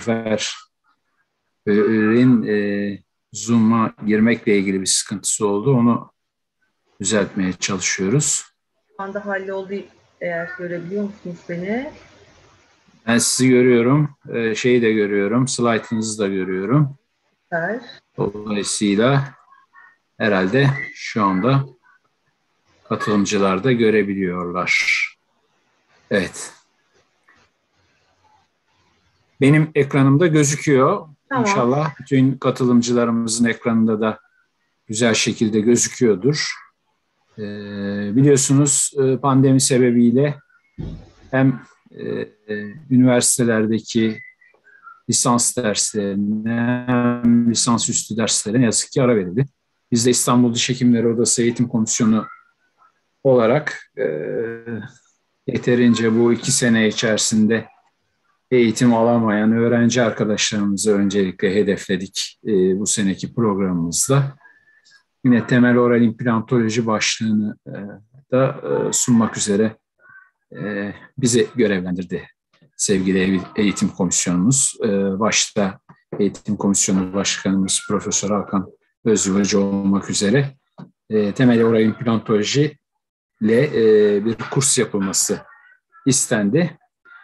Nilüfer'in Zoom'a girmekle ilgili bir sıkıntısı oldu. Onu düzeltmeye çalışıyoruz. Şu anda halloldu, eğer görebiliyor musunuz beni? Ben sizi görüyorum. Şeyi de görüyorum. Slaytınızı da görüyorum. Süper. Dolayısıyla herhalde şu anda katılımcılar da görebiliyorlar. Evet. Benim ekranımda gözüküyor. Tamam. İnşallah bütün katılımcılarımızın ekranında da güzel şekilde gözüküyordur. Biliyorsunuz pandemi sebebiyle hem üniversitelerdeki lisans derslerine hem lisansüstü derslerine ne yazık ki ara verildi. Biz de İstanbul Diş Hekimleri Odası Eğitim Komisyonu olarak yeterince bu 2 sene içerisinde eğitim alamayan öğrenci arkadaşlarımızı öncelikle hedefledik bu seneki programımızda. Yine temel oral implantoloji başlığını da sunmak üzere bizi görevlendirdi sevgili eğitim komisyonumuz. Başta eğitim komisyonu başkanımız Profesör Hakan Özyuvacı olmak üzere temel oral implantoloji ile bir kurs yapılması istendi.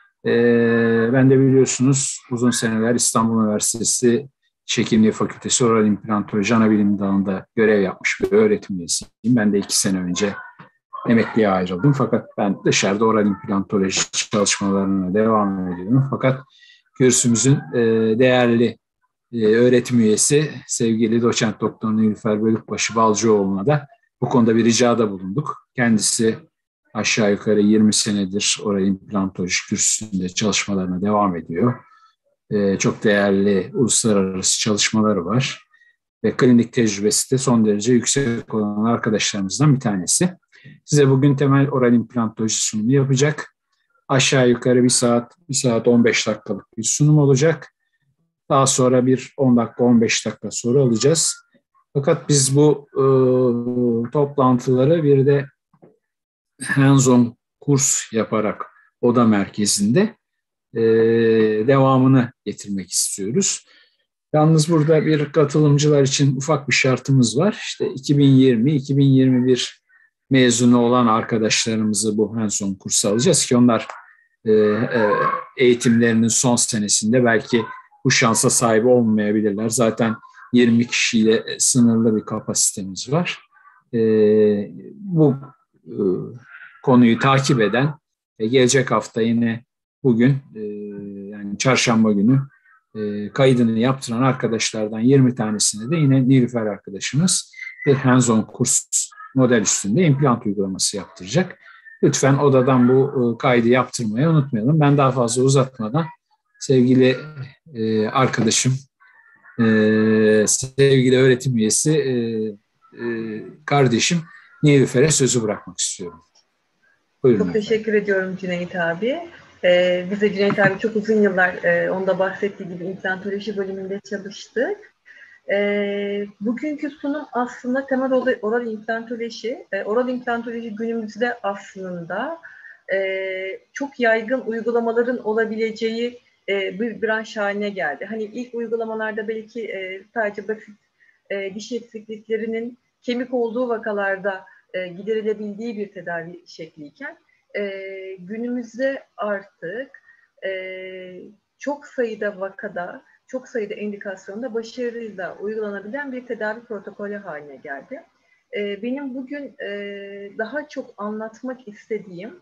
Ben de biliyorsunuz uzun seneler İstanbul Üniversitesi Diş Hekimliği Fakültesi Oral İmplantoloji Anabilim Dalı'nda görev yapmış bir öğretim üyesiyim. Ben de 2 sene önce emekliye ayrıldım. Fakat ben dışarıda oral implantoloji çalışmalarına devam ediyorum. Fakat kürsümüzün değerli öğretim üyesi sevgili doçent doktor Nilüfer Bölükbaşı Balcıoğlu'na da bu konuda bir ricada bulunduk. Kendisi aşağı yukarı 20 senedir oral implantoloji kürsüsünde çalışmalarına devam ediyor. Çok değerli uluslararası çalışmaları var. Ve klinik tecrübesi de son derece yüksek olan arkadaşlarımızdan bir tanesi. Size bugün temel oral implantoloji sunumu yapacak. Aşağı yukarı 1 saat 15 dakikalık bir sunum olacak. Daha sonra bir 10 dakika, 15 dakika soru alacağız. Fakat biz bu toplantıları bir de hands-on kurs yaparak oda merkezinde devamını getirmek istiyoruz. Yalnız burada bir katılımcılar için ufak bir şartımız var. İşte 2020-2021 mezunu olan arkadaşlarımızı bu hands-on kursa alacağız ki onlar eğitimlerinin son senesinde belki bu şansa sahip olmayabilirler. Zaten 20 kişiyle sınırlı bir kapasitemiz var. Bu konuyu takip eden gelecek hafta yine bugün yani çarşamba günü kaydını yaptıran arkadaşlardan 20 tanesine de yine Nilüfer arkadaşımız bir hands-on kurs model üstünde implant uygulaması yaptıracak. Lütfen odadan bu kaydı yaptırmayı unutmayalım. Ben daha fazla uzatmadan sevgili arkadaşım, sevgili öğretim üyesi kardeşim Nilüfer'e sözü bırakmak istiyorum. Buyurun. Çok teşekkür ediyorum Cüneyt abi. Bize Cüneyt abi çok uzun yıllar onda bahsettiği gibi implantoloji bölümünde çalıştık. Bugünkü sunum aslında temel oral implantoloji. Oral implantoloji günümüzde aslında çok yaygın uygulamaların olabileceği bir branş haline geldi. Hani ilk uygulamalarda belki sadece basit diş eksikliklerinin kemik olduğu vakalarda giderilebildiği bir tedavi şekliyken günümüzde artık çok sayıda vakada, çok sayıda indikasyonda başarıyla uygulanabilen bir tedavi protokolü haline geldi. Benim bugün daha çok anlatmak istediğim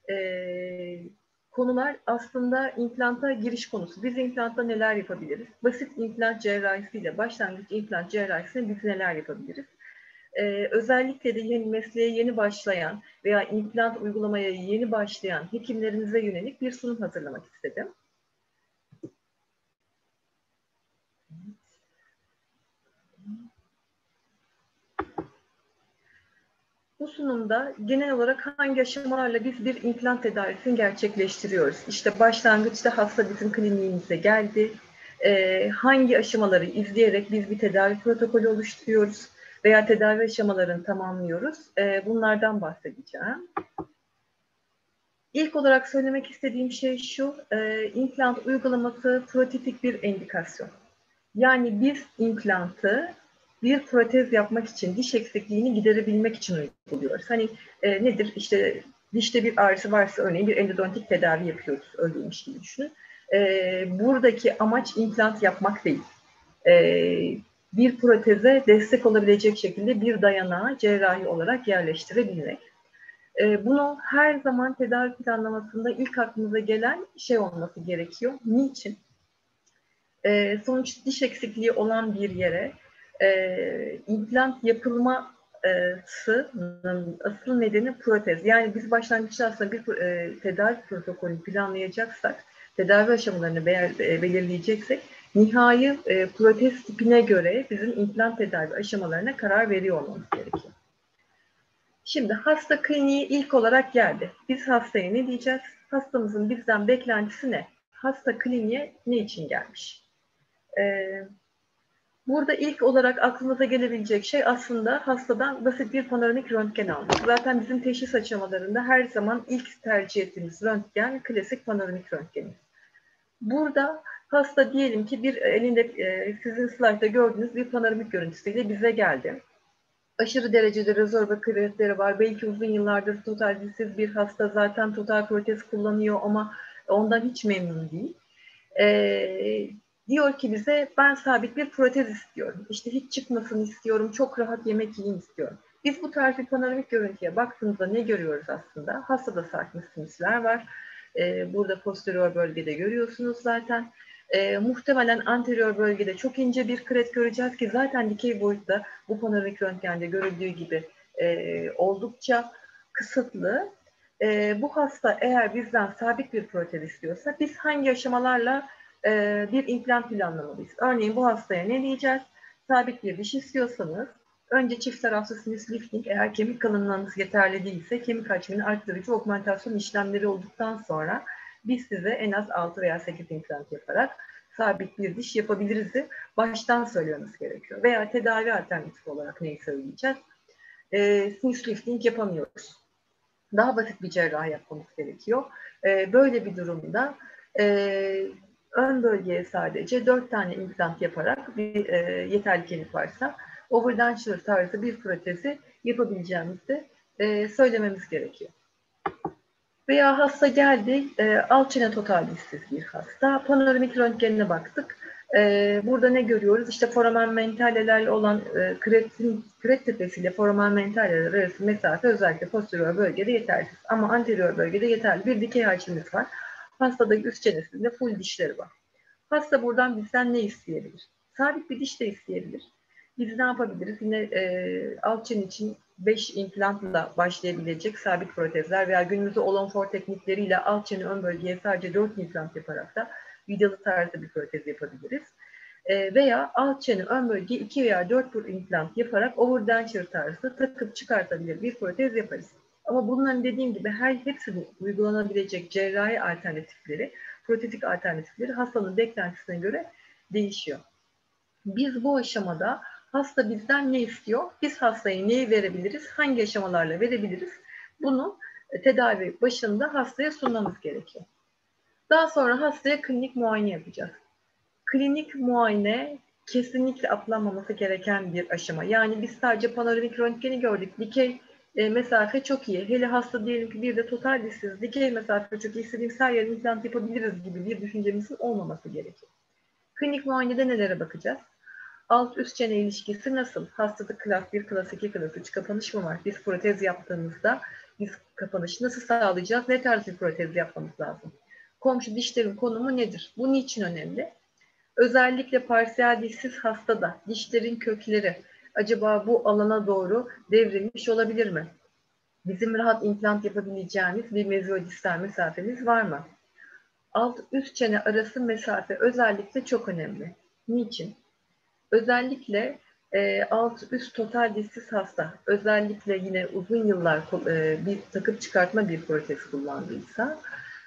konular aslında implanta giriş konusu. Biz implantta neler yapabiliriz? Basit implant cerrahisiyle, başlangıç implant cerrahisine biz neler yapabiliriz? Özellikle de mesleğe yeni başlayan veya implant uygulamaya yeni başlayan hekimlerimize yönelik bir sunum hazırlamak istedim. Bu sunumda genel olarak hangi aşamalarla biz bir implant tedavisini gerçekleştiriyoruz? İşte başlangıçta hasta bizim kliniğimize geldi. Hangi aşamaları izleyerek biz bir tedavi protokolü oluşturuyoruz veya tedavi aşamalarını tamamlıyoruz. Bunlardan bahsedeceğim. İlk olarak söylemek istediğim şey şu, implant uygulaması prototip bir endikasyon. Yani biz implantı bir protez yapmak için, diş eksikliğini giderebilmek için uyguluyoruz. Hani nedir? İşte dişte bir ağrısı varsa örneğin bir endodontik tedavi yapıyoruz, öyleymiş gibi düşünün. Buradaki amaç implant yapmak değil. Bir proteze destek olabilecek şekilde bir dayanağı cerrahi olarak yerleştirebilmek. Bunu her zaman tedavi planlamasında ilk aklımıza gelen şey olması gerekiyor. Niçin? Sonuç diş eksikliği olan bir yere implant yapılmasının asıl nedeni protez. Yani biz başlangıçta aslında bir tedavi protokolü planlayacaksak, tedavi aşamalarını belirleyeceksek, nihai protez tipine göre bizim implant tedavi aşamalarına karar veriyor olmamız gerekiyor. Şimdi hasta kliniği ilk olarak geldi. Biz hastaya ne diyeceğiz? Hastamızın bizden beklentisi ne? Hasta kliniğe ne için gelmiş? Burada ilk olarak aklımıza gelebilecek şey aslında hastadan basit bir panoramik röntgen almak. Zaten bizim teşhis aşamalarında her zaman ilk tercih ettiğimiz röntgen klasik panoramik röntgeni. Burada hasta diyelim ki bir elinde sizin slaytta gördüğünüz bir panoramik görüntüsüyle bize geldi. Aşırı derecede rezorve kırıkları var. Belki uzun yıllardır total dişsiz bir hasta zaten total protez kullanıyor ama ondan hiç memnun değil. Diyor ki bize ben sabit bir protez istiyorum. İşte hiç çıkmasını istiyorum. Çok rahat yemek yiyeyim istiyorum. Biz bu tarz bir panoramik görüntüye baktığımızda ne görüyoruz aslında? Hastada sarkmış sinüsler var. Burada posterior bölgede görüyorsunuz zaten. Muhtemelen anterior bölgede çok ince bir kret göreceğiz ki zaten dikey boyutta bu panoramik röntgende görüldüğü gibi oldukça kısıtlı. Bu hasta eğer bizden sabit bir protez istiyorsa biz hangi aşamalarla bir implant planlamalıyız? Örneğin bu hastaya ne diyeceğiz? Sabit bir diş istiyorsanız önce çift taraflı sinüs lifting, eğer kemik kalınlığınız yeterli değilse kemik hacmini arttırıcı augmentasyon işlemleri olduktan sonra biz size en az 6 veya 8 implant yaparak sabit bir diş yapabiliriz'i baştan söylememiz gerekiyor. Veya tedavi alternatifi olarak neyi söyleyeceğiz? Sinüs lifting yapamıyoruz. Daha basit bir cerrahi yapmamız gerekiyor. Böyle bir durumda ön bölgeye sadece 4 tane implant yaparak bir yeterli kemik varsa overdenture tarzı bir protezi yapabileceğimizi söylememiz gerekiyor. Veya hasta geldi, alt çene total dişsiz bir hasta. Panoramik röntgenine baktık. Burada ne görüyoruz? İşte foramen mentalelerle olan kret tepesiyle foramen mentaleler arası mesafe özellikle posterior bölgede yetersiz. Ama anterior bölgede yeterli bir dikey hacmimiz var. Hastada üst çenesinde full dişleri var. Hasta buradan bizden ne isteyebilir? Sabit bir diş de isteyebilir. Biz ne yapabiliriz? Yine alt çene için 5 implantla başlayabilecek sabit protezler veya günümüzde Olonfor teknikleriyle alt çene ön bölgeye sadece 4 implant yaparak da vidalı tarzda bir protez yapabiliriz. Veya alt çene ön bölgeye 2 veya 4 implant yaparak overdenture tarzı takıp çıkartabilir bir protez yaparız. Ama bunların dediğim gibi hepsinin uygulanabilecek cerrahi alternatifleri, protetik alternatifleri hastanın beklentisine göre değişiyor. Biz bu aşamada hasta bizden ne istiyor? Biz hastaya neyi verebiliriz? Hangi aşamalarla verebiliriz? Bunu tedavi başında hastaya sunmamız gerekiyor. Daha sonra hastaya klinik muayene yapacağız. Klinik muayene kesinlikle atlanmaması gereken bir aşama. Yani biz sadece panoramik röntgeni gördük. Dikey mesafe çok iyi. Hele hasta diyelim ki bir de total dişsiz, dikey mesafe çok iyi. İstediğimiz her yere implant yapabiliriz gibi bir düşüncemizin olmaması gerekiyor. Klinik muayenede nelere bakacağız? Alt üst çene ilişkisi nasıl? Hastada klas 1, klas 2, klas 3 kapanış mı var? Biz protez yaptığımızda biz kapanışı nasıl sağlayacağız? Ne tarz bir protez yapmamız lazım? Komşu dişlerin konumu nedir? Bu niçin önemli? Özellikle parsiyel dişsiz hastada dişlerin kökleri acaba bu alana doğru devrilmiş olabilir mi? Bizim rahat implant yapabileceğimiz bir meziyodistal mesafemiz var mı? Alt üst çene arası mesafe özellikle çok önemli. Niçin? Özellikle alt üst total dişsiz hasta, özellikle yine uzun yıllar bir takıp çıkartma bir protez kullandıysa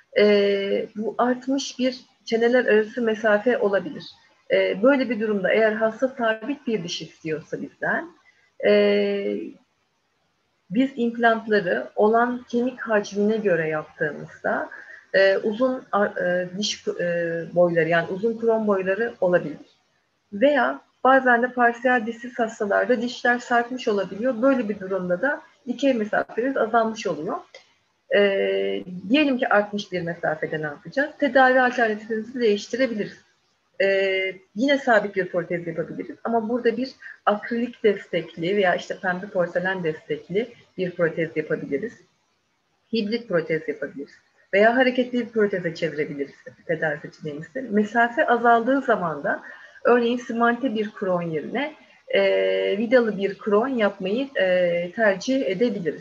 bu artmış bir çeneler arası mesafe olabilir. Böyle bir durumda eğer hasta sabit bir diş istiyorsa bizden Biz implantları olan kemik hacmine göre yaptığımızda uzun diş boyları, yani uzun kron boyları olabilir. Veya bazen de parsiyel dişsiz hastalarda dişler sarkmış olabiliyor. Böyle bir durumda da dikey mesafemiz azalmış oluyor. Diyelim ki artmış bir mesafede ne yapacağız? Tedavi alternatifimizi değiştirebiliriz. Yine sabit bir protez yapabiliriz ama burada bir akrilik destekli veya işte pembe porselen destekli bir protez yapabiliriz. Hibrit protez yapabiliriz. Veya hareketli bir proteze çevirebiliriz tedavi seçeneğimizde. Mesafe azaldığı zaman da örneğin simante bir kron yerine vidalı bir kron yapmayı tercih edebiliriz.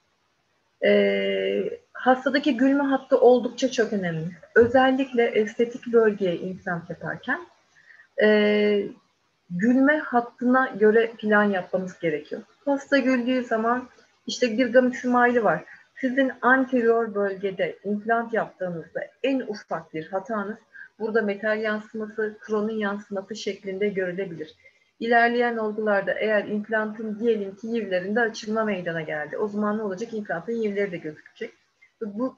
Hastadaki gülme hattı oldukça çok önemli. Özellikle estetik bölgeye implant yaparken gülme hattına göre plan yapmamız gerekiyor. Hasta güldüğü zaman işte bir gamma smile var. Sizin anterior bölgede implant yaptığınızda en ufak bir hatanız burada metal yansıması, kronun yansıması şeklinde görülebilir. İlerleyen olgularda eğer implantın diyelim ki yivlerinde açılma meydana geldi. O zaman ne olacak? İmplantın yivleri de gözükecek. Bu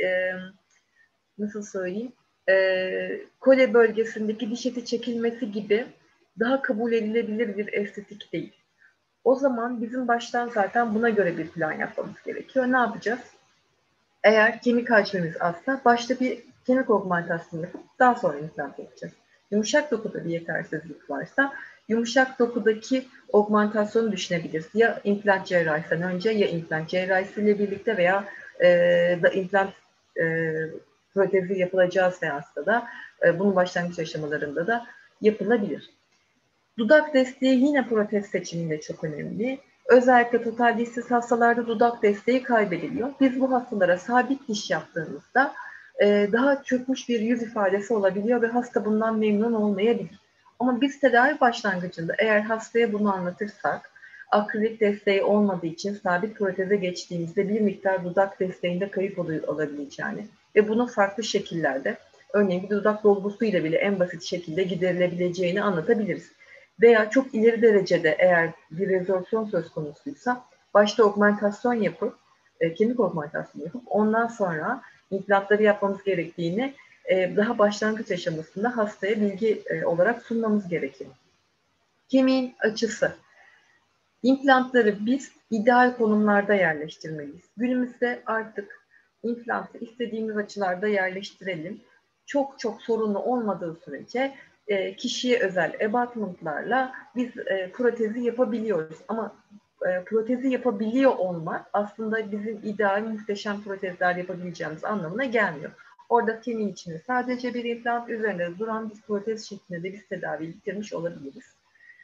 nasıl söyleyeyim? Kole bölgesindeki diş eti çekilmesi gibi daha kabul edilebilir bir estetik değil. O zaman bizim baştan zaten buna göre bir plan yapmamız gerekiyor. Ne yapacağız? Eğer kemik hacmimiz azsa başta bir kemik augmentasyonu yapıp daha sonra implant yapacağız. Yumuşak dokuda bir yetersizlik varsa yumuşak dokudaki augmentasyonu düşünebiliriz. Ya implant cerrahisinden önce ya implant cerrahisiyle birlikte veya da implant protezi yapılacağı seansta da bunun başlangıç aşamalarında da yapılabilir. Dudak desteği yine protez seçiminde çok önemli. Özellikle total dişsiz hastalarda dudak desteği kaybediliyor. Biz bu hastalara sabit diş yaptığımızda daha çökmüş bir yüz ifadesi olabiliyor ve hasta bundan memnun olmayabilir. Ama biz tedavi başlangıcında eğer hastaya bunu anlatırsak, akrilik desteği olmadığı için sabit proteze geçtiğimizde bir miktar dudak desteğinde kayıp olabileceğini ve bunun farklı şekillerde, örneğin bir dudak dolgusuyla bile en basit şekilde giderilebileceğini anlatabiliriz. Veya çok ileri derecede eğer bir rezorpsiyon söz konusuysa başta augmentasyon yapıp, kemik augmentasyonu yapıp ondan sonra implantları yapmamız gerektiğini daha başlangıç aşamasında hastaya bilgi olarak sunmamız gerekiyor. Kemiğin açısı. İmplantları biz ideal konumlarda yerleştirmeliyiz. Günümüzde artık implantı istediğimiz açılarda yerleştirelim. Çok çok sorunlu olmadığı sürece kişiye özel abutmentlarla biz protezi yapabiliyoruz. Ama protezi yapabiliyor olmak aslında bizim ideal muhteşem protezler yapabileceğimiz anlamına gelmiyor. Orada kemiğin içinde sadece bir implant üzerinde duran bir protez şeklinde de biz tedavi bitirmiş olabiliriz.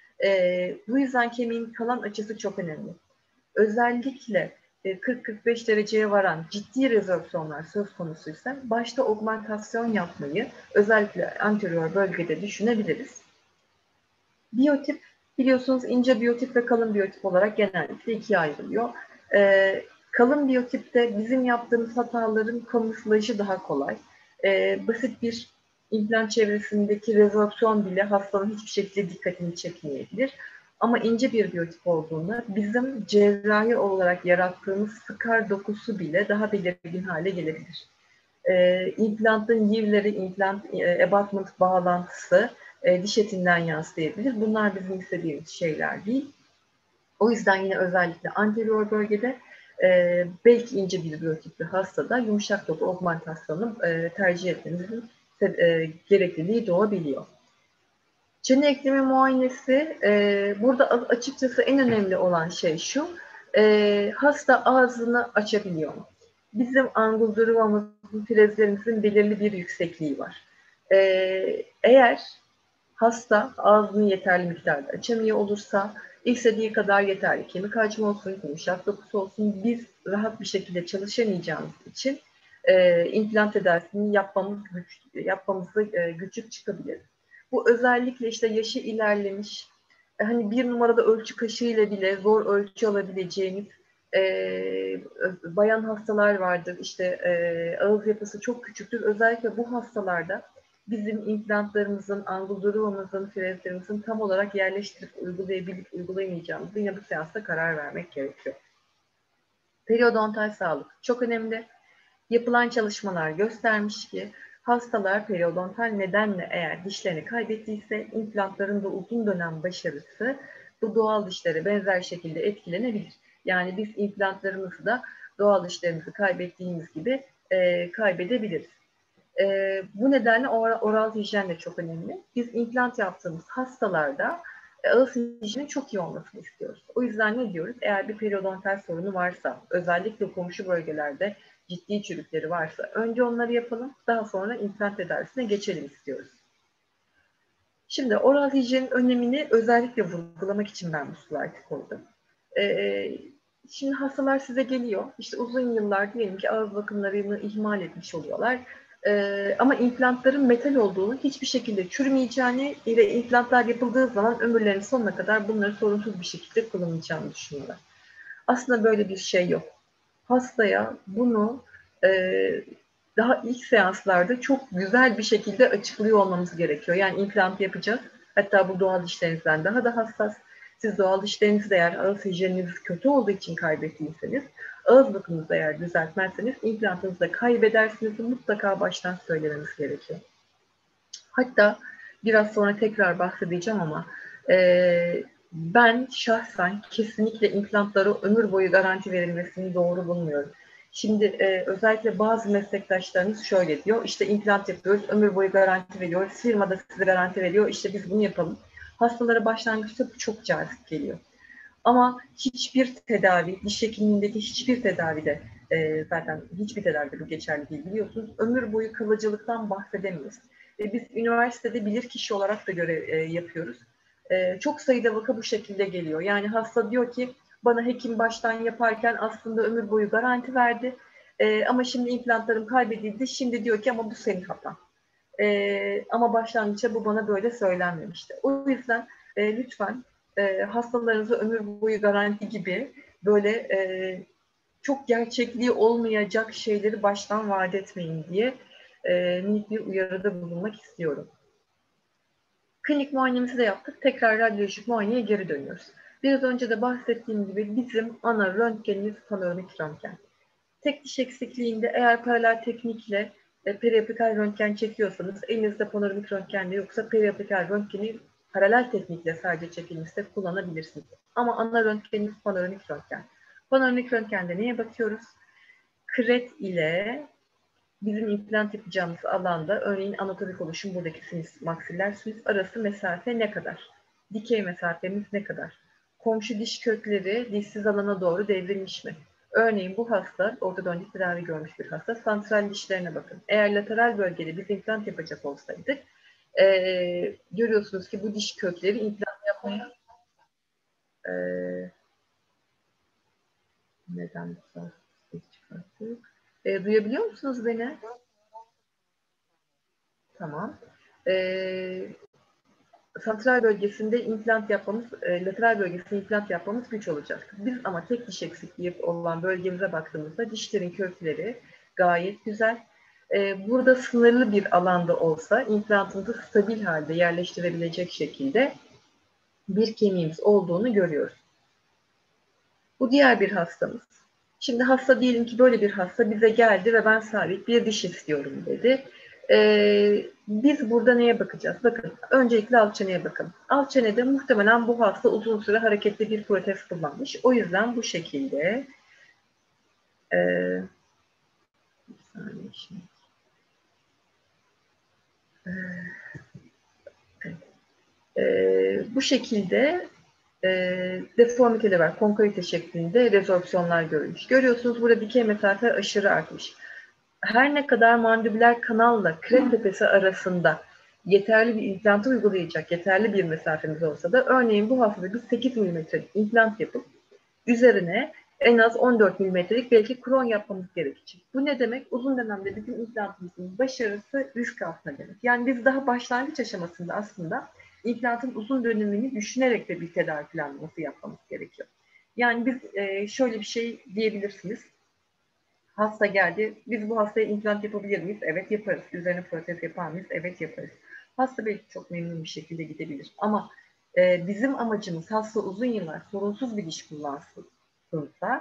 Bu yüzden kemiğin kalan açısı çok önemli. Özellikle 40-45 dereceye varan ciddi rezorpsiyonlar söz konusuysa başta augmentasyon yapmayı özellikle anterior bölgede düşünebiliriz. Biyotip, biliyorsunuz ince biyotip ve kalın biyotip olarak genellikle ikiye ayrılıyor. Kalın biyotipte bizim yaptığımız hataların kamuflajı daha kolay. Basit bir implant çevresindeki rezorpsiyon bile hastanın hiçbir şekilde dikkatini çekmeyebilir. Ama ince bir biyotip olduğunda bizim cerrahi olarak yarattığımız skar dokusu bile daha belirgin hale gelebilir. İmplantın yivleri, implant abutment bağlantısı diş etinden yansıyabilir. Bunlar bizim istediğimiz şeyler değil. O yüzden yine özellikle anterior bölgede belki ince bir biyotipli hastada yumuşak doku augmentasyonu tercih etmemizin gerekliliği doğabiliyor. Çene eklemi muayenesi, burada açıkçası en önemli olan şey şu, hasta ağzını açabiliyor mu? Bizim angulodurumumuzun, frezlerimizin belirli bir yüksekliği var. Eğer hasta ağzını yeterli miktarda açamıyor olursa, istediği kadar yeterli kemik hacmi olsun, yumuşak dokusu olsun, biz rahat bir şekilde çalışamayacağımız için implant tedavisini yapmamızda güçlük çıkabilir. Bu özellikle işte yaşı ilerlemiş, hani bir numarada ölçü kaşığıyla bile zor ölçü alabileceğimiz bayan hastalar vardır. İşte ağız yapısı çok küçüktür. Özellikle bu hastalarda bizim implantlarımızın, angulodurumumuzun, frezlerimizin tam olarak yerleştirip uygulayabilip uygulayamayacağımızı yine bu seansta karar vermek gerekiyor. Periodontal sağlık çok önemli. Yapılan çalışmalar göstermiş ki hastalar periodontal nedenle eğer dişlerini kaybettiyse implantların da uzun dönem başarısı bu doğal dişlere benzer şekilde etkilenebilir. Yani biz implantlarımızı da doğal dişlerimizi kaybettiğimiz gibi kaybedebiliriz. Bu nedenle oral hijyen de çok önemli. Biz implant yaptığımız hastalarda ağız hijyenin çok iyi olmasını istiyoruz. O yüzden ne diyoruz? Eğer bir periodontal sorunu varsa, özellikle komşu bölgelerde ciddi çürükleri varsa önce onları yapalım, daha sonra implant tedavisine geçelim istiyoruz. Şimdi oral hijyenin önemini özellikle vurgulamak için ben bu slaytı koydum. Şimdi hastalar size geliyor, işte uzun yıllar diyelim ki ağız bakımlarını ihmal etmiş oluyorlar. Ama implantların metal olduğunu, hiçbir şekilde çürümeyeceğini ve implantlar yapıldığı zaman ömürlerinin sonuna kadar bunları sorunsuz bir şekilde kullanılacağını düşünüyorlar. Aslında böyle bir şey yok. Hastaya bunu daha ilk seanslarda çok güzel bir şekilde açıklıyor olmamız gerekiyor. Yani implant yapacağız. Hatta bu doğal dişlerinizden daha da hassas. Siz doğal dişlerinizi eğer ağız hijyeniniz kötü olduğu için kaybettiyseniz, ağız bakımınızı eğer düzeltmezseniz implantınızı da kaybedersiniz. Mutlaka baştan söylememiz gerekiyor. Hatta biraz sonra tekrar bahsedeceğim ama ben şahsen kesinlikle implantlara ömür boyu garanti verilmesini doğru bulmuyorum. Şimdi özellikle bazı meslektaşlarımız şöyle diyor, işte implant yapıyoruz, ömür boyu garanti veriyoruz, firma da size garanti veriyor, işte biz bunu yapalım. Hastalara başlangıçta bu çok cazip geliyor. Ama hiçbir tedavi, diş hekimliğindeki hiçbir tedavide, zaten hiçbir tedavide bu geçerli değil biliyorsunuz, ömür boyu kalıcılıktan bahsedemiyoruz. Biz üniversitede bilirkişi olarak da görev yapıyoruz. Çok sayıda vaka bu şekilde geliyor. Yani hasta diyor ki, bana hekim baştan yaparken aslında ömür boyu garanti verdi. Ama şimdi implantlarım kaybedildi. Şimdi diyor ki ama bu senin hatan. Ama başlangıçta bu bana böyle söylenmemişti. O yüzden lütfen hastalarınıza ömür boyu garanti gibi böyle çok gerçekliği olmayacak şeyleri baştan vaat etmeyin diye minik bir uyarıda bulunmak istiyorum. Klinik muayenemizi de yaptık. Tekrar radyolojik muayeneye geri dönüyoruz. Biraz önce de bahsettiğim gibi bizim ana röntgenimiz panoramik röntgen. Tek diş eksikliğinde eğer paralel teknikle periapikal röntgen çekiyorsanız, elinizde panoramik röntgen de yoksa periapikal röntgeni paralel teknikle sadece çekilmişse kullanabilirsiniz. Ama ana röntgenimiz panoramik röntgen. Panoramik röntgende neye bakıyoruz? Kret ile bizim implant yapacağımız alanda, örneğin anatomik oluşum buradaki sinüs, maksiller sinüs arası mesafe ne kadar? Dikey mesafemiz ne kadar? Komşu diş kökleri dişsiz alana doğru devrilmiş mi? Örneğin bu hasta, ortodontik tedavi görmüş bir hasta, santral dişlerine bakın. Eğer lateral bölgede biz implant yapacak olsaydık, görüyorsunuz ki bu diş kökleri implant yapmaya neden bu ses çıkarttık? Duyabiliyor musunuz beni? Tamam. Santral bölgesinde implant yapmamız, lateral bölgesinde implant yapmamız güç olacak. Biz ama tek diş eksikliği olan bölgemize baktığımızda dişlerin kökleri gayet güzel. Burada sınırlı bir alanda olsa implantımızı stabil halde yerleştirebilecek şekilde bir kemiğimiz olduğunu görüyoruz. Bu diğer bir hastamız. Şimdi hasta diyelim ki böyle bir hasta bize geldi ve ben sabit bir diş istiyorum dedi. Biz burada neye bakacağız? Bakın, öncelikle alt çeneye bakın. Alt çenede muhtemelen bu hasta uzun süre hareketli bir protez kullanmış. O yüzden bu şekilde bir saniye şimdi. Bu şekilde deformiteleri var. Konkavite şeklinde rezorpsiyonlar görülmüş. Görüyorsunuz burada dikey mesafe aşırı artmış. Her ne kadar mandibüler kanalla kret tepesi arasında yeterli bir implantı uygulayacak yeterli bir mesafemiz olsa da, örneğin bu hastada biz 8 milimetrelik implant yapıp üzerine en az 14 milimetrelik belki kron yapmamız gerekecek. Bu ne demek? Uzun dönemde bizim implantımızın başarısı risk altında demek. Yani biz daha başlangıç aşamasında aslında implantın uzun dönemini düşünerek de bir tedavi planlaması yapmamız gerekiyor. Yani biz şöyle bir şey diyebilirsiniz. Hasta geldi, biz bu hastaya implant yapabilir miyiz? Evet yaparız. Üzerine protez yapar mıyız? Evet yaparız. Hasta belki çok memnun bir şekilde gidebilir. Ama bizim amacımız hasta uzun yıllar sorunsuz bir diş kullansınsa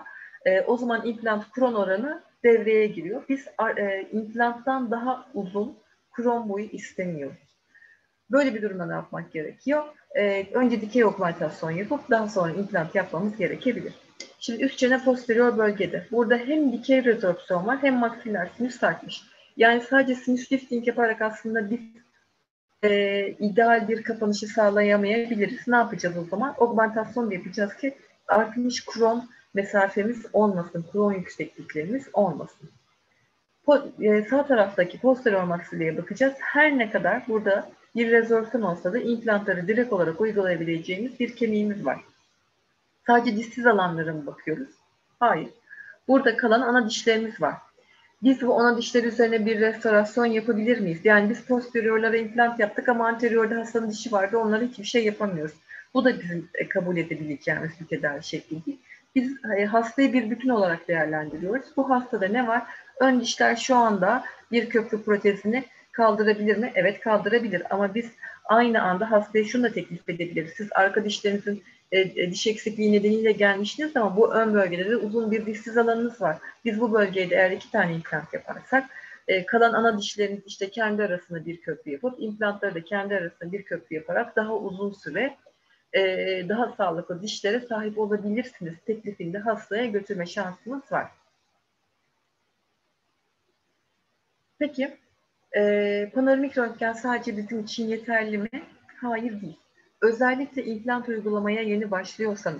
O zaman implant kron oranı devreye giriyor. Biz implanttan daha uzun kron boyu istemiyoruz. Böyle bir durumda ne yapmak gerekiyor? Önce dikey augmentasyon yapıp daha sonra implant yapmamız gerekebilir. Şimdi üst çene posterior bölgede. Burada hem dikey rezorpsiyon var hem maksiler sinüs sarkmış. Yani sadece sinüs lifting yaparak aslında biz ideal bir kapanışı sağlayamayabiliriz. Ne yapacağız o zaman? Augmentasyon da yapacağız ki artmış kron mesafemiz olmasın, kron yüksekliklerimiz olmasın. Sağ taraftaki posterior maxilleye bakacağız. Her ne kadar burada bir rezorpsiyon olsa da implantları direkt olarak uygulayabileceğimiz bir kemiğimiz var. Sadece dişsiz alanlara mı bakıyoruz? Hayır. Burada kalan ana dişlerimiz var. Biz bu ana dişler üzerine bir restorasyon yapabilir miyiz? Yani biz posteriorlara implant yaptık ama anteriorda hastanın dişi vardı. Onlara hiçbir şey yapamıyoruz. Bu da bizim kabul edebileceğimiz bir tedavi şekli değil. Biz hastayı bir bütün olarak değerlendiriyoruz. Bu hastada ne var? Ön dişler şu anda bir köprü protezini kaldırabilir mi? Evet, kaldırabilir. Ama biz aynı anda hastaya şunu da teklif edebiliriz. Siz arka dişlerinizin diş eksikliği nedeniyle gelmişsiniz ama bu ön bölgede de uzun bir dişsiz alanınız var. Biz bu bölgede eğer 2 tane implant yaparsak kalan ana dişleriniz işte kendi arasında bir köprü yapıp implantları da kendi arasında bir köprü yaparak daha uzun süre daha sağlıklı dişlere sahip olabilirsiniz teklifinde hastaya götürme şansımız var. Peki panoramik röntgen sadece bizim için yeterli mi? Hayır, değil. Özellikle implant uygulamaya yeni başlıyorsanız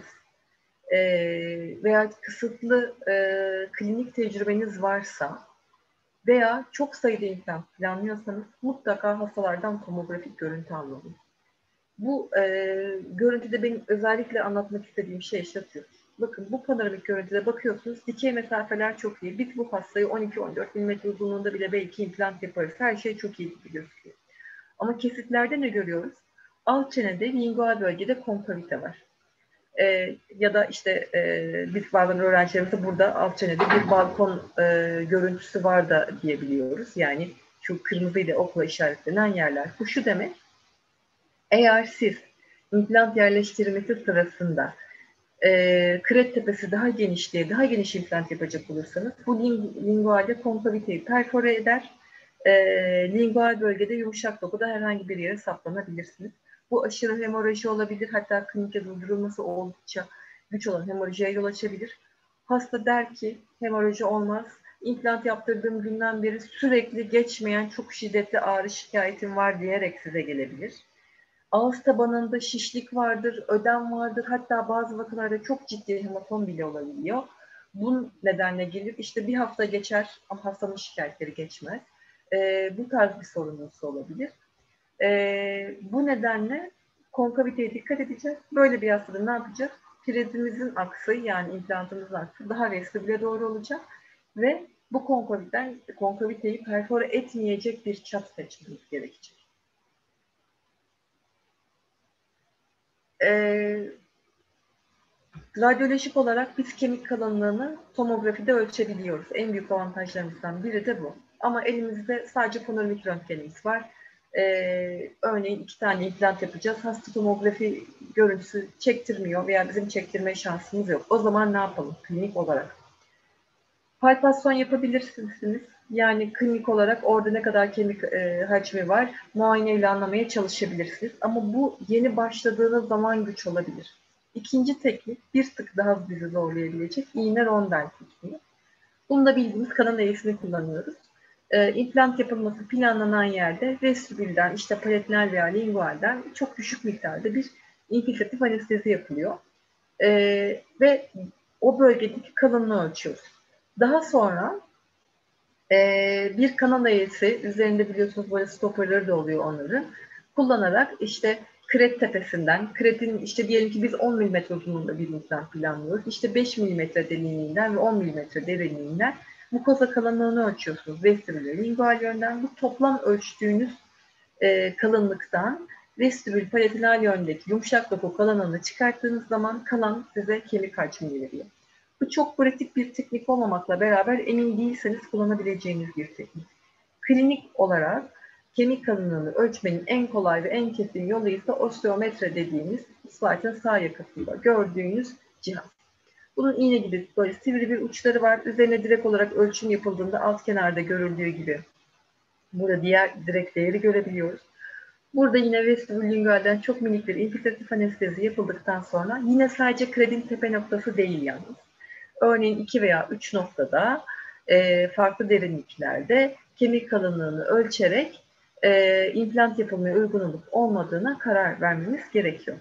veya kısıtlı klinik tecrübeniz varsa veya çok sayıda implant planlıyorsanız mutlaka hastalardan tomografik görüntü almalıyız. Bu görüntüde benim özellikle anlatmak istediğim şey şu. Bakın bu panoramik görüntüde bakıyorsunuz, dikey mesafeler çok iyi. Biz bu hastayı 12-14 mm uzunluğunda bile belki implant yaparız. Her şey çok iyi gibi gözüküyor. Ama kesitlerde ne görüyoruz? Alt çenede lingual bölgede konkavite var. Ya da işte biz bazen öğrencilerimize burada alt çenede bir balkon görüntüsü var da diyebiliyoruz. Yani şu kırmızıyla okla işaretlenen yerler. Bu şu demek, eğer siz implant yerleştirmesi sırasında kret tepesi daha geniş diye daha geniş implant yapacak olursanız bu lingualde konkaviteyi perfore eder. Lingual bölgede yumuşak dokuda herhangi bir yere saplanabilirsiniz. Bu aşırı hemoroji olabilir. Hatta klinikte durdurulması oldukça güç olan hemorojiye yol açabilir. Hasta der ki hemoroji olmaz. İmplant yaptırdığım günden beri sürekli geçmeyen çok şiddetli ağrı şikayetim var diyerek size gelebilir. Ağız tabanında şişlik vardır, ödem vardır. Hatta bazı vakalarda çok ciddi hematom bile olabiliyor. Bu nedenle gelip işte bir hafta geçer ama hastanın şikayetleri geçmez. Bu tarz bir sorunumuz olabilir. Bu nedenle konkaviteye dikkat edeceğiz. Böyle bir hastada ne yapacağız? Frezimizin aksı yani implantımızın aksı daha vestibüle doğru olacak ve bu konkaviteyi perfore etmeyecek bir çap seçmemiz gerekecek. Radyolojik olarak biz kemik kalınlığını tomografide ölçebiliyoruz. En büyük avantajlarımızdan biri de bu. Ama elimizde sadece panoramik röntgenimiz var. Örneğin 2 tane implant yapacağız. Hasta tomografi görüntüsü çektirmiyor veya bizim çektirme şansımız yok. O zaman ne yapalım klinik olarak? Palpasyon yapabilirsiniz. Yani klinik olarak orada ne kadar kemik hacmi var muayeneyle anlamaya çalışabilirsiniz. Ama bu yeni başladığınız zaman güç olabilir. İkinci teknik bir tık daha bizi zorlayabilecek iğne rondel tekniği. Bunu da bildiğimiz kanal eğrisini kullanıyoruz. İmplant yapılması planlanan yerde vestibülden, işte paletnal veya lingualden çok düşük miktarda bir infisatif anestezi yapılıyor. Ve o bölgedeki kalınlığı ölçüyoruz. Daha sonra bir kanal eğrisi, üzerinde biliyorsunuz böyle stopperları da oluyor onların, kullanarak işte kret tepesinden, kretin işte diyelim ki biz 10 mm uzunluğunda bir implant planlıyoruz. İşte 5 mm derinliğinden ve 10 mm derinliğinden mukoza kalınlığını ölçüyorsunuz. Vestibül lingual yönden bu toplam ölçtüğünüz kalınlıktan vestibül palatinal yöndeki yumuşak doku kalınlığını çıkarttığınız zaman kalan size kemik hacmi veriyor. Bu çok pratik bir teknik olmamakla beraber emin değilseniz kullanabileceğiniz bir teknik. Klinik olarak kemik kalınlığını ölçmenin en kolay ve en kesin yolu ise osteometre dediğimiz ispartın sağ yakasında gördüğünüz cihaz. Bunun iğne gibi böyle sivri bir uçları var. Üzerine direkt olarak ölçüm yapıldığında alt kenarda görüldüğü gibi burada diğer direkt değeri görebiliyoruz. Burada yine vestibülüngalden çok minik bir infiltratif anestezi yapıldıktan sonra yine sadece kredin tepe noktası değil yalnız. Örneğin 2 veya 3 noktada farklı derinliklerde kemik kalınlığını ölçerek implant yapılmaya uygun olup olmadığına karar vermemiz gerekiyor.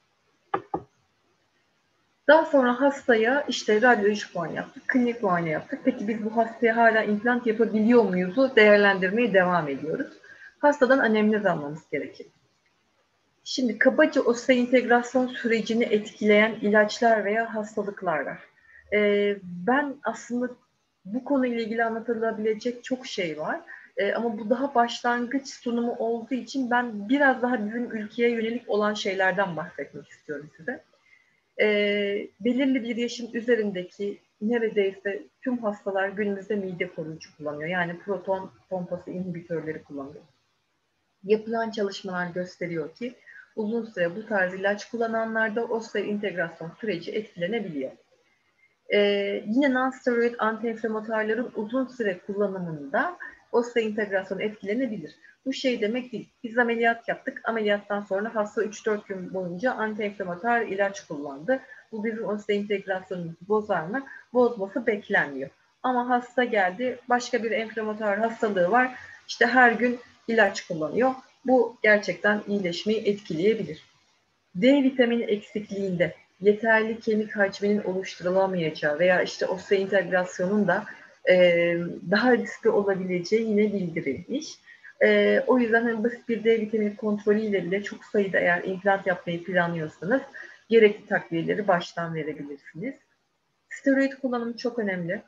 Daha sonra hastaya işte radyolojik muayene yaptık, klinik muayene yaptık. Peki biz bu hastaya hala implant yapabiliyor muyuz'u değerlendirmeye devam ediyoruz. Hastadan anemnez almamız gerekir. Şimdi kabaca osteointegrasyon sürecini etkileyen ilaçlar veya hastalıklar var. Ben aslında bu konuyla ilgili anlatılabilecek çok şey var. Ama bu daha başlangıç sunumu olduğu için ben biraz daha bizim ülkeye yönelik olan şeylerden bahsetmek istiyorum size. Belirli bir yaşın üzerindeki neredeyse tüm hastalar günümüzde mide koruyucu kullanıyor. Yani proton pompası inhibitörleri kullanıyor. Yapılan çalışmalar gösteriyor ki uzun süre bu tarz ilaç kullananlarda osteointegrasyon süreci etkilenebiliyor. Yine non-steroid anti-inflamatuarların uzun süre kullanımında osteointegrasyon etkilenebilir. Bu şey demek değil. Biz ameliyat yaptık. Ameliyattan sonra hasta 3-4 gün boyunca anti-inflamatuar ilaç kullandı. Bu bizim osteointegrasyonumuzu bozar mı? Bozması beklenmiyor. Ama hasta geldi, başka bir enflamatuar hastalığı var. İşte her gün ilaç kullanıyor. Bu gerçekten iyileşmeyi etkileyebilir. D vitamini eksikliğinde yeterli kemik hacminin oluşturulamayacağı veya işte osteointegrasyonun da daha riskli olabileceği yine bildirilmiş. O yüzden hani basit bir D vitamini kontrolüyle bile çok sayıda eğer implant yapmayı planlıyorsanız gerekli takviyeleri baştan verebilirsiniz. Steroid kullanımı çok önemli.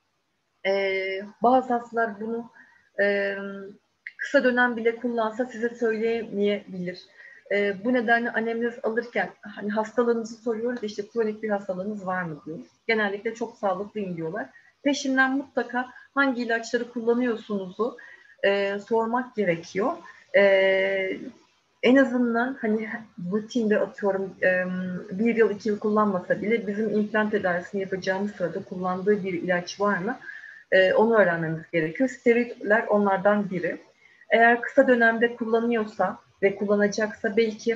Bazı hastalar bunu kısa dönem bile kullansa size söyleyemeyebilir. Bu nedenle anemnez alırken hani hastalığınızı soruyoruz, işte kronik bir hastalığınız var mı diyoruz. Genellikle çok sağlıklıyım diyorlar. Peşinden mutlaka hangi ilaçları kullanıyorsunuzu sormak gerekiyor. En azından hani rutinde atıyorum 1 yıl 2 yıl kullanmasa bile bizim implant tedavisini yapacağımız sırada kullandığı bir ilaç var mı? Onu öğrenmemiz gerekiyor. Steroidler onlardan biri. Eğer kısa dönemde kullanıyorsa ve kullanacaksa belki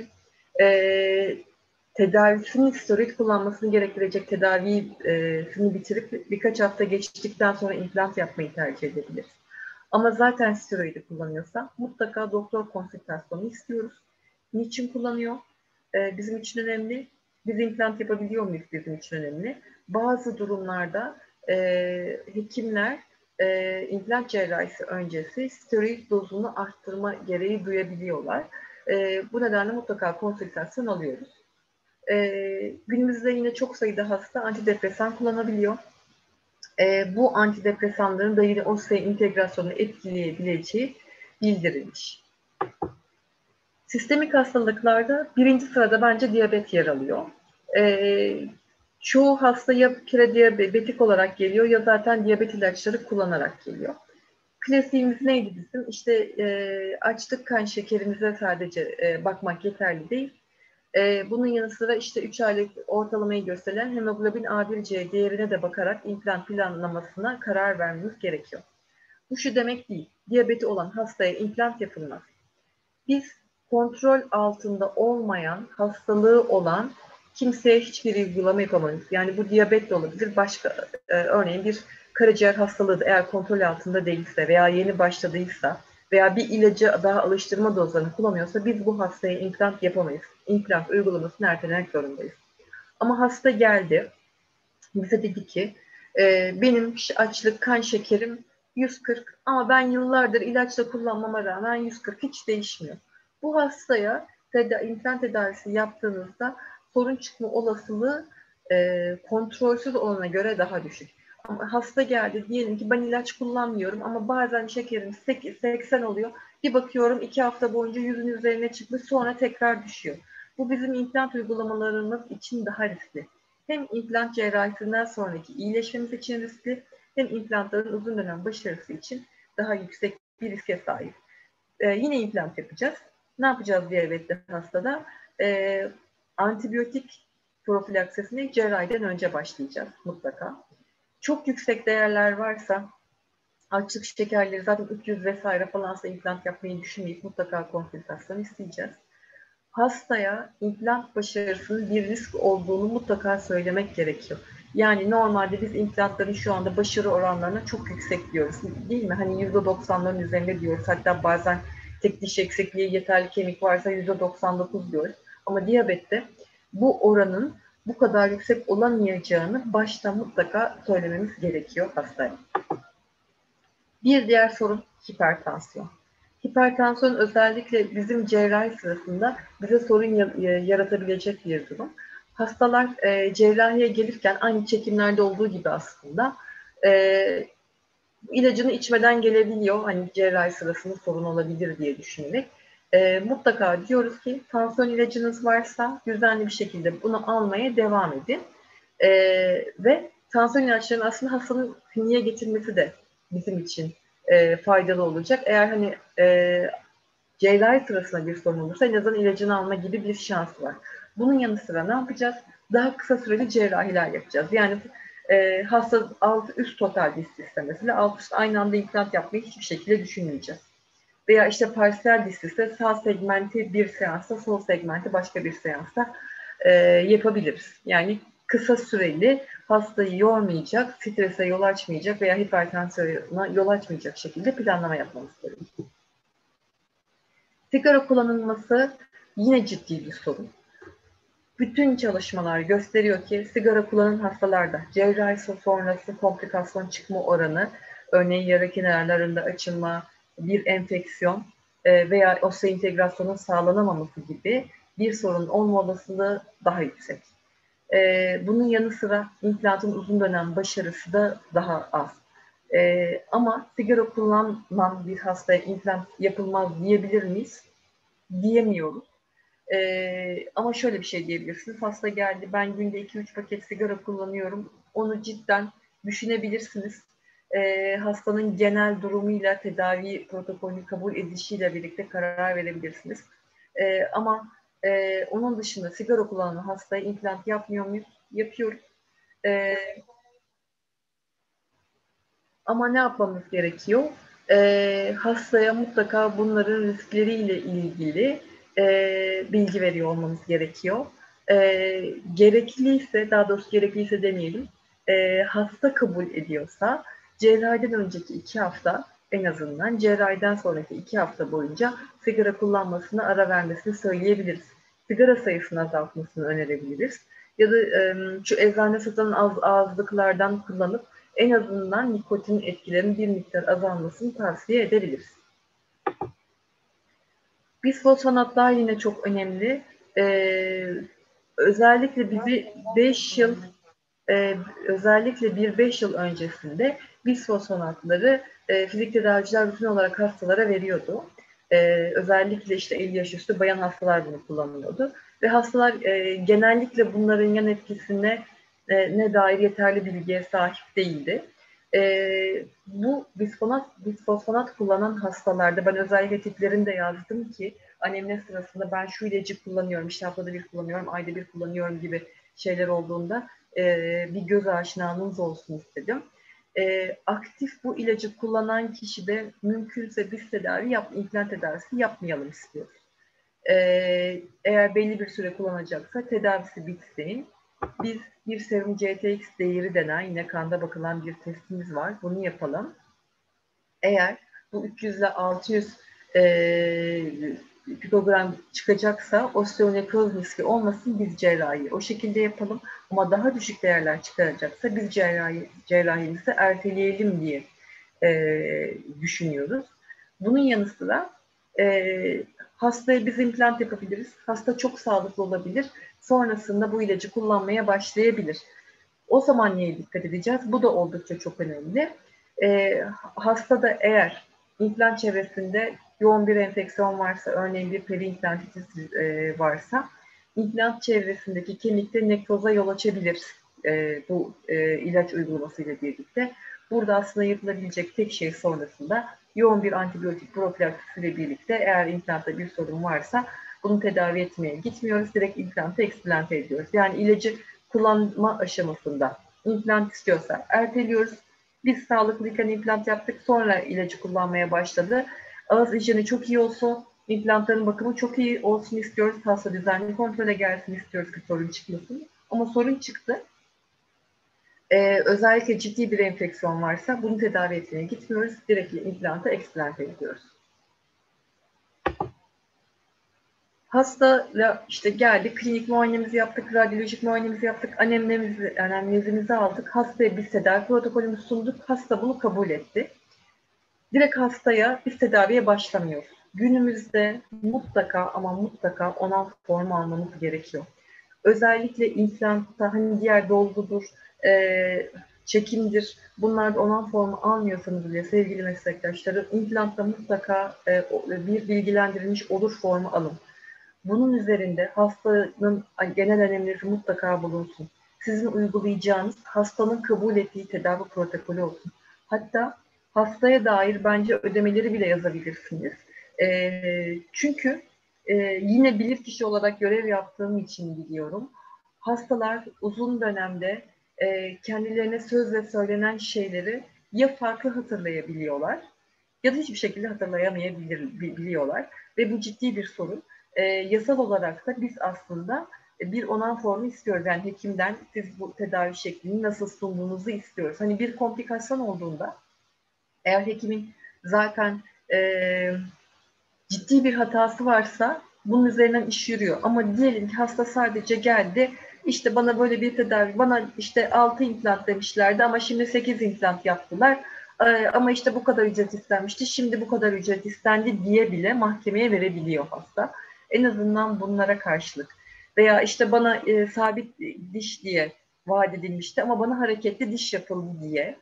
tedavisini steroid kullanmasını gerektirecek tedavisini bitirip birkaç hafta geçtikten sonra implant yapmayı tercih edebilir. Ama zaten steroidi kullanıyorsa mutlaka doktor konsültasyonu istiyoruz. Niçin kullanıyor? Bizim için önemli. Biz implant yapabiliyor muyuz bizim için önemli. Bazı durumlarda hekimler implant cerrahisi öncesi steroid dozunu arttırma gereği duyabiliyorlar. Bu nedenle mutlaka konsültasyon alıyoruz. Günümüzde yine çok sayıda hasta antidepresan kullanabiliyor. Bu antidepresanların da yine osteointegrasyonu etkileyebileceği bildirilmiş. Sistemik hastalıklarda birinci sırada bence diyabet yer alıyor. Çoğu hasta ya prediyabetik olarak geliyor ya zaten diyabet ilaçları kullanarak geliyor. Klasiğimiz neydi bizim? İşte açlık kan şekerimize sadece bakmak yeterli değil. Bunun yanı sıra işte 3 aylık ortalamayı gösteren hemoglobin A1C değerine de bakarak implant planlamasına karar vermemiz gerekiyor. Bu şu demek değil. Diyabeti olan hastaya implant yapılmaz. Biz kontrol altında olmayan, hastalığı olan kimseye hiçbir uygulama yapamayız. Yani bu diyabet de olabilir. Başka örneğin bir karaciğer hastalığı da eğer kontrol altında değilse veya yeni başladıysa veya bir ilacı daha alıştırma dozlarını kullanıyorsa biz bu hastaya implant yapamayız. İmplant uygulamasını ertelemek zorundayız. Ama hasta geldi, bize dedi ki benim açlık, kan şekerim 140 ama ben yıllardır ilaçla kullanmama rağmen 140 hiç değişmiyor. Bu hastaya implant tedavisi yaptığınızda sorun çıkma olasılığı kontrolsüz olana göre daha düşük. Ama hasta geldi diyelim ki ben ilaç kullanmıyorum ama bazen şekerim 80 oluyor. Bir bakıyorum 2 hafta boyunca 100'ün üzerine çıkmış sonra tekrar düşüyor. Bu bizim implant uygulamalarımız için daha riskli. Hem implant cerrahisinden sonraki iyileşmemiz için riskli hem implantların uzun dönem başarısı için daha yüksek bir riske sahip. Yine implant yapacağız. Ne yapacağız diyabetli hastada? Antibiyotik profilaksisine cerrahiden önce başlayacağız mutlaka. Çok yüksek değerler varsa, açlık şekerleri zaten 300 vesaire falansa implant yapmayı düşünmeyip mutlaka konsültasyon isteyeceğiz. Hastaya implant başarısının bir risk olduğunu mutlaka söylemek gerekiyor. Yani normalde biz implantların şu anda başarı oranlarına çok yüksek diyoruz. Değil mi? Hani %90'ların üzerinde diyoruz. Hatta bazen tek diş eksikliği, yeterli kemik varsa %99 diyoruz. Ama diyabette bu oranın bu kadar yüksek olamayacağını başta mutlaka söylememiz gerekiyor hastaya. Bir diğer sorun hipertansiyon. Hipertansiyon özellikle bizim cerrahi sırasında bize sorun yaratabilecek bir durum. Hastalar cerrahiye gelirken aynı çekimlerde olduğu gibi aslında ilacını içmeden gelebiliyor. Hani cerrahi sırasında sorun olabilir diye düşünerek. Mutlaka diyoruz ki tansiyon ilacınız varsa düzenli bir şekilde bunu almaya devam edin. Ve tansiyon ilaçlarının aslında hastanın kliniğe getirmesi de bizim için faydalı olacak. Eğer hani cerrahi sırasında bir sorun olursa en azından ilacını alma gibi bir şans var. Bunun yanı sıra ne yapacağız? Daha kısa süreli cerrahiler yapacağız. Yani hasta alt üst total distifte mesela alt üst aynı anda implant yapmayı hiçbir şekilde düşünmeyeceğiz. Veya işte parsiyel distifte sağ segmenti bir seansta, sol segmenti başka bir seansta yapabiliriz. Yani kısa süreli, hastayı yormayacak, strese yol açmayacak veya hipertansiyona yol açmayacak şekilde planlama yapmamız gerekiyor. Sigara kullanılması yine ciddi bir sorun. Bütün çalışmalar gösteriyor ki sigara kullanan hastalarda cerrahi sonrası komplikasyon çıkma oranı, örneğin yara kenarlarında açılma, bir enfeksiyon veya osteointegrasyonun sağlanamaması gibi bir sorun olma olasılığı daha yüksek. Bunun yanı sıra implantın uzun dönem başarısı da daha az. Ama sigara kullanan bir hastaya implant yapılmaz diyebilir miyiz? Diyemiyoruz. Ama şöyle bir şey diyebilirsiniz. Hasta geldi, ben günde 2-3 paket sigara kullanıyorum. Onu cidden düşünebilirsiniz. Hastanın genel durumuyla tedavi protokolünü kabul edişiyle birlikte karar verebilirsiniz. Ama onun dışında sigara kullanan hastaya implant yapmıyor muyuz? Yapıyoruz. Ama ne yapmamız gerekiyor? Hastaya mutlaka bunların riskleriyle ilgili bilgi veriyor olmamız gerekiyor. Gerekliyse, daha doğrusu gerekliyse demeyelim, hasta kabul ediyorsa cerrahiden önceki 2 hafta en azından cerrahiden sonraki 2 hafta boyunca sigara kullanmasına ara vermesini söyleyebiliriz. Sigara sayısını azaltmasını önerebiliriz. Ya da şu eczane satılan ağızlıklardan kullanıp en azından nikotin etkilerinin bir miktar azalmasını tavsiye edebiliriz. Bisfosfonatlar yine çok önemli. Özellikle bizi 5 yıl özellikle bir 5 yıl öncesinde bisfosfonatları fizik tedaviciler rutin olarak hastalara veriyordu. Özellikle işte 50 yaş üstü bayan hastalar bunu kullanıyordu. Ve hastalar genellikle bunların yan etkisine ne dair yeterli bilgiye sahip değildi. Bu bisfosfonat kullanan hastalarda ben özellikle tiplerini de yazdım ki anemnez sırasında ben şu ilacı kullanıyorum, işte haftada bir kullanıyorum, ayda bir kullanıyorum gibi şeyler olduğunda bir göz aşinalığınız olsun istedim. Aktif bu ilacı kullanan kişide mümkünse biz implant tedavisi yapmayalım istiyoruz. Eğer belli bir süre kullanacaksa tedavisi bitsin. Biz bir serum CTX değeri denen yine kanda bakılan bir testimiz var. Bunu yapalım. Eğer bu 300 ile 600 pikogram çıkacaksa osteonekroz riski olmasın biz cerrahi o şekilde yapalım. Ama daha düşük değerler çıkaracaksa biz cerrahimizi erteleyelim diye düşünüyoruz. Bunun yanı sıra hastaya biz implant yapabiliriz. Hasta çok sağlıklı olabilir. Sonrasında bu ilacı kullanmaya başlayabilir. O zaman neye dikkat edeceğiz? Bu da oldukça çok önemli. Hasta da eğer implant çevresinde yoğun bir enfeksiyon varsa, örneğin bir periimplantitis varsa, implant çevresindeki kemikte nekroza yol açabilir bu ilaç uygulamasıyla birlikte. Burada aslında yapılabilecek tek şey sonrasında yoğun bir antibiyotik profilaksisiyle birlikte eğer implantta bir sorun varsa bunu tedavi etmeye gitmiyoruz. Direkt implantı eksplante ediyoruz. Yani ilacı kullanma aşamasında implant istiyorsa erteliyoruz. Biz sağlıklıyken implant yaptık, sonra ilacı kullanmaya başladı. Ağız hijyeni çok iyi olsun, implantların bakımı çok iyi olsun istiyoruz. Hasta düzenli kontrole gelsin istiyoruz ki sorun çıkmasın. Ama sorun çıktı. Özellikle ciddi bir enfeksiyon varsa bunu tedavi etmeye gitmiyoruz. Direkt implanta eksplante ediyoruz. Hastayla işte geldik, klinik muayenemizi yaptık, radyolojik muayenemizi yaptık, anamnezimizi aldık. Hastaya biz tedavi protokolümüzü sunduk. Hasta bunu kabul etti. Direkt hastaya biz tedaviye başlamıyoruz. Günümüzde mutlaka ama mutlaka onan formu almamız gerekiyor. Özellikle implantta hani diğer dolgudur, çekimdir. Bunlarda onan formu almıyorsanız bile sevgili meslektaşlarım, implantta mutlaka bir bilgilendirilmiş olur formu alın. Bunun üzerinde hastanın genel önemleri mutlaka bulunsun. Sizin uygulayacağınız hastanın kabul ettiği tedavi protokolü olsun. Hatta hastaya dair bence ödemeleri bile yazabilirsiniz. Çünkü yine bilirkişi olarak görev yaptığım için biliyorum. Hastalar uzun dönemde kendilerine sözle söylenen şeyleri ya farklı hatırlayabiliyorlar ya da hiçbir şekilde hatırlayamayabiliyorlar. Ve bu ciddi bir sorun. Yasal olarak da biz aslında bir onan formu istiyoruz. Yani hekimden siz bu tedavi şeklini nasıl sunduğunuzu istiyoruz. Hani bir komplikasyon olduğunda eğer hekimin zaten ciddi bir hatası varsa bunun üzerinden iş yürüyor. Ama diyelim ki hasta sadece geldi, işte bana böyle bir tedavi, bana işte 6 implant demişlerdi ama şimdi 8 implant yaptılar. Ama işte bu kadar ücret istenmişti, şimdi bu kadar ücret istendi diye bile mahkemeye verebiliyor hasta. En azından bunlara karşılık. Veya işte bana sabit diş diye vaat edilmişti ama bana hareketli diş yapıldı diye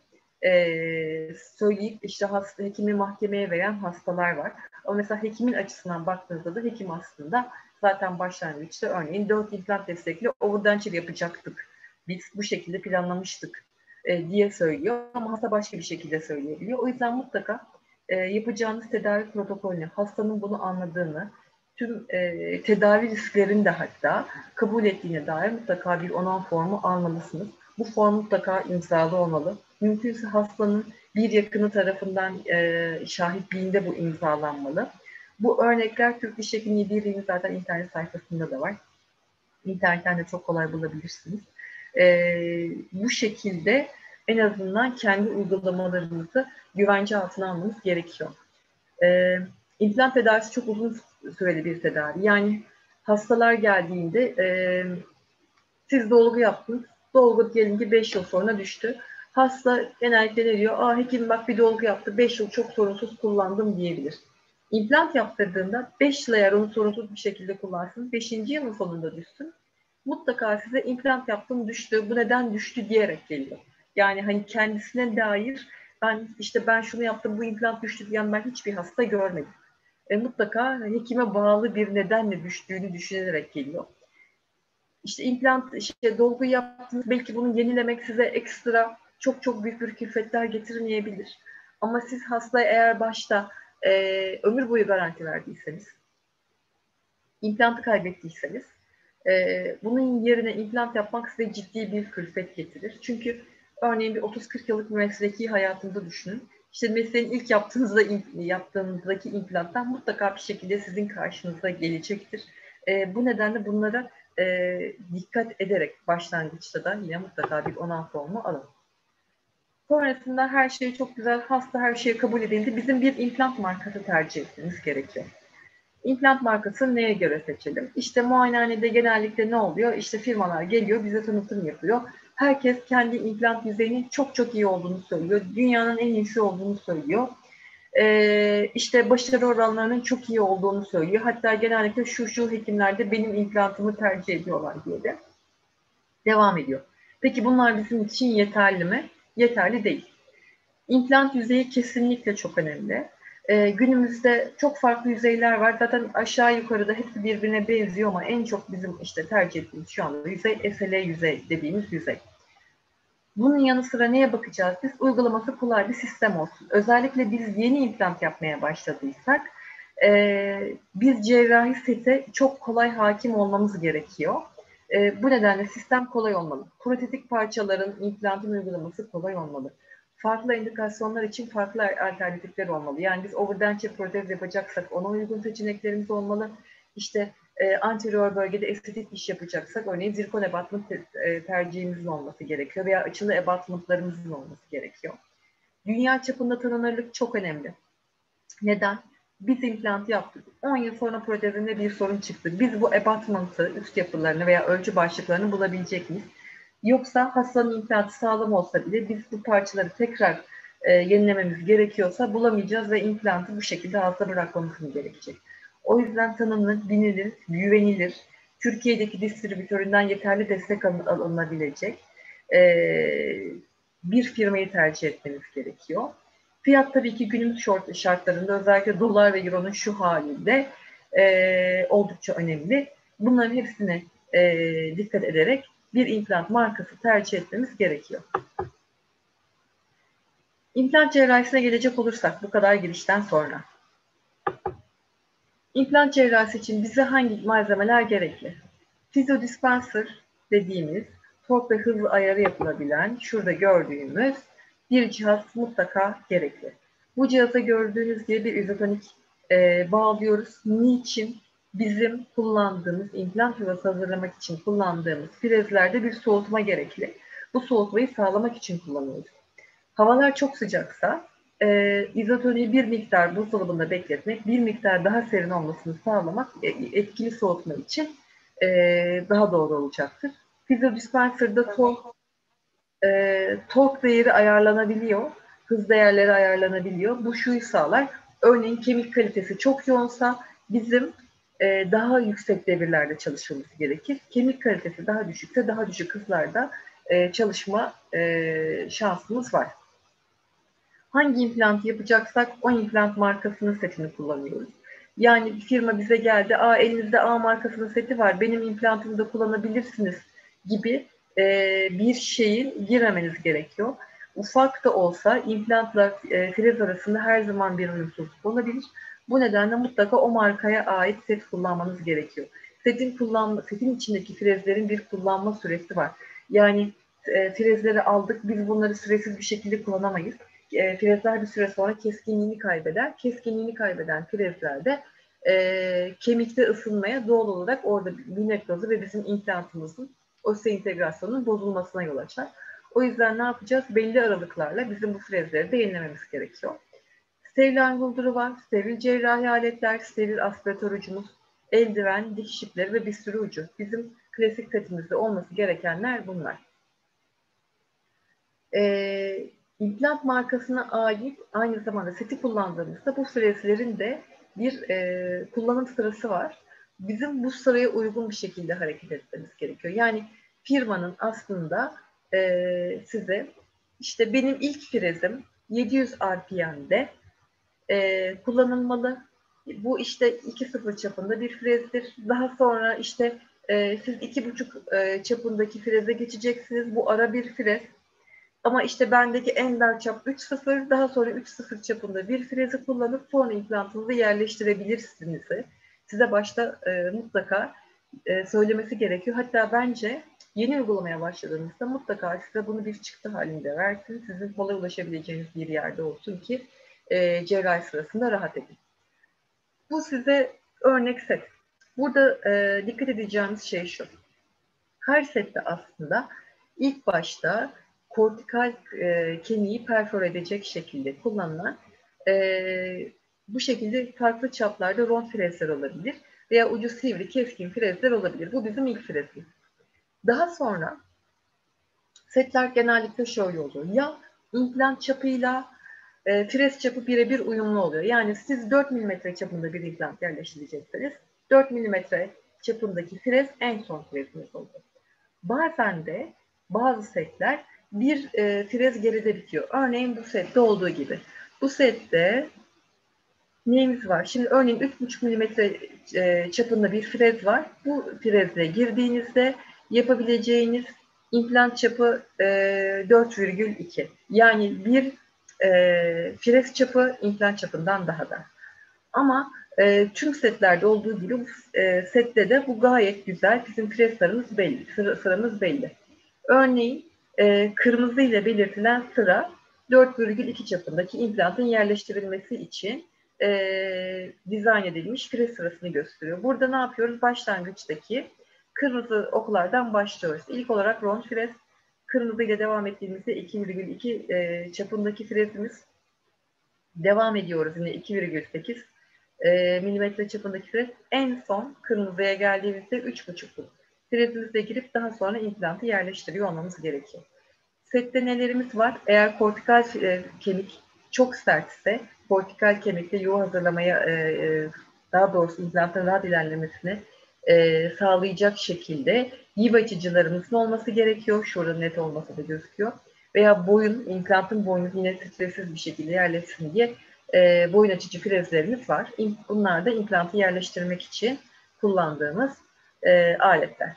söyleyip işte hekimi mahkemeye veren hastalar var. Ama mesela hekimin açısından baktığınızda da hekim aslında zaten başlangıçta örneğin 4 implant destekli overdenture yapacaktık. Biz bu şekilde planlamıştık diye söylüyor ama hasta başka bir şekilde söyleyebiliyor. O yüzden mutlaka yapacağınız tedavi protokolünü, hastanın bunu anladığını, tüm tedavi risklerini de hatta kabul ettiğine dair mutlaka bir onan formu almalısınız. Bu form mutlaka imzalı olmalı. Mümkünse hastanın bir yakını tarafından şahitliğinde bu imzalanmalı. Bu örnekler Türk Diş Hekimliği Birliği'nin zaten internet sayfasında da var. İnternetten de çok kolay bulabilirsiniz. Bu şekilde en azından kendi uygulamalarımızı güvence altına almamız gerekiyor. İmplant tedavisi çok uzun süreli bir tedavi. Yani hastalar geldiğinde siz dolgu yaptınız. Dolgu diyelim ki 5 yıl sonra düştü. Hasta genellikle ne diyor? Hekim bak bir dolgu yaptı, 5 yıl çok sorunsuz kullandım diyebilir. İmplant yaptırdığında 5 yıl eğer onu sorunsuz bir şekilde kullansın, 5. yılın sonunda düşsün. Mutlaka size implant yaptım düştü, bu neden düştü diyerek geliyor. Yani hani kendisine dair ben şunu yaptım, bu implant düştü diyen ben hiçbir hasta görmedim. Mutlaka hekime bağlı bir nedenle düştüğünü düşünerek geliyor. İşte implant, dolgu yaptınız. Belki bunu yenilemek size ekstra çok büyük bir külfetler getirmeyebilir. Ama siz hastaya eğer başta ömür boyu garanti verdiyseniz, implantı kaybettiyseniz, bunun yerine implant yapmak size ciddi bir külfet getirir. Çünkü örneğin bir 30-40 yıllık mesleki hayatınızda düşünün. İşte mesleğin ilk yaptığınızdaki implanttan mutlaka bir şekilde sizin karşınıza gelecektir. Bu nedenle bunlara dikkat ederek başlangıçta da yine mutlaka bir onan formu alın. Sonrasında her şey çok güzel, hasta her şeye kabul edildi. Bizim bir implant markası tercih etmemiz gerekiyor. İmplant markasını neye göre seçelim? İşte muayenehanede genellikle ne oluyor? İşte firmalar geliyor, bize tanıtım yapıyor. Herkes kendi implant yüzeyinin çok iyi olduğunu söylüyor. Dünyanın en iyisi olduğunu söylüyor. İşte başarı oranlarının çok iyi olduğunu söylüyor. Hatta genellikle şu hekimler de benim implantımı tercih ediyorlar diye de devam ediyor. Peki bunlar bizim için yeterli mi? Yeterli değil. İmplant yüzeyi kesinlikle çok önemli. Günümüzde çok farklı yüzeyler var. Zaten aşağı yukarıda hepsi birbirine benziyor ama en çok bizim işte tercih ettiğimiz şu anda yüzey SLA yüzey dediğimiz yüzey. Bunun yanı sıra neye bakacağız? Biz uygulaması kolay bir sistem olsun. Özellikle biz yeni implant yapmaya başladıysak Biz cerrahi sete çok kolay hakim olmamız gerekiyor. Bu nedenle sistem kolay olmalı. Protetik parçaların implantın uygulaması kolay olmalı. Farklı indikasyonlar için farklı alternatifler olmalı. Yani biz overdenture protez yapacaksak ona uygun seçeneklerimiz olmalı. İşte anterior bölgede estetik iş yapacaksak örneğin zirkon abatment tercihimizin olması gerekiyor veya açılı abatmentlarımızın olması gerekiyor. Dünya çapında tanınırlık çok önemli. Neden? Biz implant yaptık. 10 yıl sonra protezinde bir sorun çıktı. Biz bu abatment'ı, üst yapılarını veya ölçü başlıklarını bulabilecek miyiz? Yoksa hastanın implantı sağlam olsa bile biz bu parçaları tekrar yenilememiz gerekiyorsa bulamayacağız ve implantı bu şekilde hasta bırakmamız gerekecek. O yüzden tanınır, bilinir, güvenilir, Türkiye'deki distribütöründen yeterli destek alınabilecek bir firmayı tercih etmeniz gerekiyor. Fiyat tabii ki günümüz şartlarında özellikle dolar ve euronun şu halinde oldukça önemli. Bunların hepsine dikkat ederek bir implant markası tercih etmemiz gerekiyor. İmplant cerrahisine gelecek olursak bu kadar girişten sonra. İmplant cerrahisi için bize hangi malzemeler gerekli? Fizyodispenser dediğimiz tork ve hız ayarı yapılabilen, şurada gördüğümüz bir cihaz mutlaka gerekli. Bu cihaza gördüğünüz gibi bir izotonik bağlıyoruz. Niçin? Bizim kullandığımız, implant yuvası hazırlamak için kullandığımız frezlerde bir soğutma gerekli. Bu soğutmayı sağlamak için kullanıyoruz. Havalar çok sıcaksa izotoniği bir miktar buzdolabında bekletmek, bir miktar daha serin olmasını sağlamak etkili soğutma için daha doğru olacaktır. Fizyodispenser'da tork değeri ayarlanabiliyor, hız değerleri ayarlanabiliyor. Bu şuyu sağlar. Örneğin kemik kalitesi çok yoğunsa bizim daha yüksek devirlerde çalışmamız gerekir. Kemik kalitesi daha düşükse daha düşük hızlarda çalışma şansımız var. Hangi implantı yapacaksak o implant markasının setini kullanıyoruz. Yani bir firma bize geldi, elinizde A markasının seti var, benim implantımı da kullanabilirsiniz gibi bir şeyin girmemeniz gerekiyor. Ufak da olsa implantla frez arasında her zaman bir uyumsuzluk olabilir. Bu nedenle mutlaka o markaya ait set kullanmanız gerekiyor. Setin içindeki frezlerin bir kullanma süresi var. Yani frezleri aldık, biz bunları süresiz bir şekilde kullanamayız. Frezler bir süre sonra keskinliğini kaybeder. Keskinliğini kaybeden frezlerde kemikte ısınmaya doğal olarak orada bir nekrozu ve bizim implantımızın osteointegrasyonunun bozulmasına yol açar. O yüzden ne yapacağız? Belli aralıklarla bizim bu frezleri de yenilememiz gerekiyor. Steril angulduru var, steril cerrahi aletler, steril aspiratör ucumuz, eldiven, dikiş ipleri ve bir sürü ucu. Bizim klasik setimizde olması gerekenler bunlar. İmplant markasına ait aynı zamanda seti kullandığımızda bu frezlerin de bir kullanım sırası var. Bizim bu sıraya uygun bir şekilde hareket etmemiz gerekiyor. Yani firmanın aslında size işte benim ilk frezim 700 RPM'de kullanılmalı. Bu işte 2.0 çapında bir frezdir. Daha sonra işte siz 2.5 çapındaki freze geçeceksiniz. Bu ara bir frez. Ama işte bendeki ender çap 3.0, daha sonra 3.0 çapında bir frezi kullanıp sonra implantınızı yerleştirebilirsiniz. Size başta mutlaka söylemesi gerekiyor. Hatta bence yeni uygulamaya başladığınızda mutlaka size bunu bir çıktı halinde versin. Sizin kolay ulaşabileceğiniz bir yerde olsun ki cerrahi sırasında rahat edin. Bu size örnek set. Burada dikkat edeceğimiz şey şu. Her sette aslında ilk başta kortikal kemiği perfor edecek şekilde kullanılan bu şekilde farklı çaplarda rond frezler olabilir veya ucu sivri keskin frezler olabilir. Bu bizim ilk frezimiz. Daha sonra setler genellikle şöyle oluyor. Ya implant çapıyla frez çapı birebir uyumlu oluyor. Yani siz 4 mm çapında bir implant yerleştirecekseniz 4 mm çapındaki frez en son freziniz oluyor. Bazen de bazı setler bir frez geride bitiyor. Örneğin bu sette olduğu gibi. Bu sette neyimiz var? Şimdi örneğin 3,5 mm çapında bir frez var. Bu frezle girdiğinizde yapabileceğiniz implant çapı 4,2. Yani bir frez çapı implant çapından daha da. Ama Tüm setlerde olduğu gibi bu sette de bu gayet güzel. Bizim frez sıramız belli. Sıramız belli. Örneğin kırmızı ile belirtilen sıra 4,2 çapındaki implantın yerleştirilmesi için dizayn edilmiş frez sırasını gösteriyor. Burada ne yapıyoruz? Başlangıçtaki kırmızı oklardan başlıyoruz. İlk olarak rond frez. Kırmızı ile devam ettiğimizde 2,2 çapındaki frezimiz. Devam ediyoruz yine 2,8 milimetre çapındaki frez. En son kırmızıya geldiğimizde 3,5'luk frezimize girip daha sonra implantı yerleştiriyor olmamız gerekiyor. Sette nelerimiz var? Eğer kortikal kemik çok sertse, kortikal kemikte yuva hazırlamaya, daha doğrusu implantın rahat ilerlemesini sağlayacak şekilde yiv açıcılarımızın olması gerekiyor. Şurada net olmasa da gözüküyor. Veya boyun, implantın boynu yine stressiz bir şekilde yerleşsin diye boyun açıcı frezlerimiz var. Bunlar da implantı yerleştirmek için kullandığımız aletler.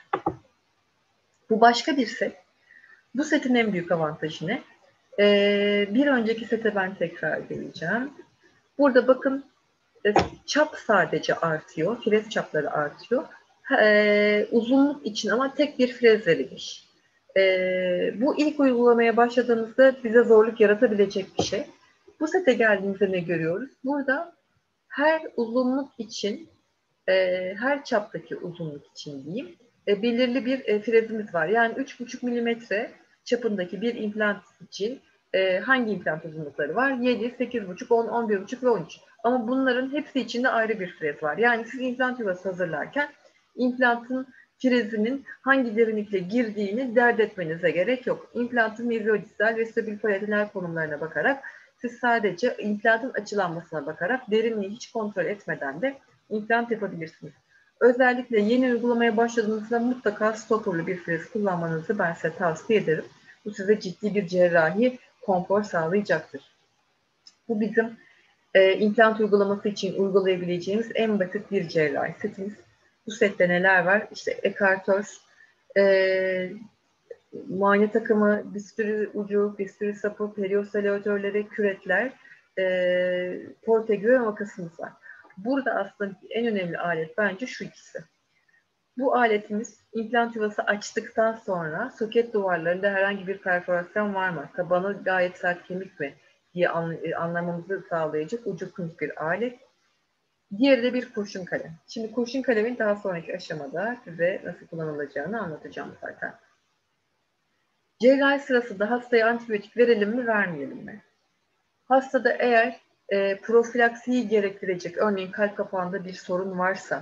Bu başka bir set. Bu setin en büyük avantajı ne? Bir önceki sete ben tekrar geleceğim. Burada bakın çap sadece artıyor. Frez çapları artıyor. Uzunluk için ama tek bir frez verilmiş. Bu ilk uygulamaya başladığımızda bize zorluk yaratabilecek bir şey. Bu sete geldiğimizde ne görüyoruz? Burada her uzunluk için, her çaptaki uzunluk için diyeyim, belirli bir frezimiz var. Yani 3,5 milimetre çapındaki bir implant için hangi implant uzunlukları var? 7, 8,5, 10, 11,5 ve 13. Ama bunların hepsi içinde ayrı bir frez var. Yani siz implant yuvası hazırlarken implantın frezinin hangi derinlikle girdiğini dert etmenize gerek yok. İmplantın meziyodistal ve stabil palatinal konumlarına bakarak siz sadece implantın açılanmasına bakarak derinliği hiç kontrol etmeden de implant yapabilirsiniz. Özellikle yeni uygulamaya başladığınızda mutlaka stopperlı bir frez kullanmanızı ben size tavsiye ederim. Bu size ciddi bir cerrahi konfor sağlayacaktır. Bu bizim implant uygulaması için uygulayabileceğimiz en basit bir cerrahi setimiz. Bu sette neler var? İşte ekartör, muayene takımı, bir sürü ucu, bir sürü sapı, periostelatörleri, küretler, portegö ve makasımız var. Burada aslında en önemli alet bence şu ikisi. Bu aletimiz implant yuvası açtıktan sonra soket duvarlarında herhangi bir perforasyon var mı? Tabanı gayet sert kemik mi? Diye anlamamızı sağlayacak ucu kınık bir alet. Diğeri de bir kurşun kalem. Şimdi kurşun kalemin daha sonraki aşamada size nasıl kullanılacağını anlatacağım zaten. Cerrahi sırasında hastaya antibiyotik verelim mi, vermeyelim mi? Hastada eğer profilaksiyi gerektirecek, örneğin kalp kapağında bir sorun varsa,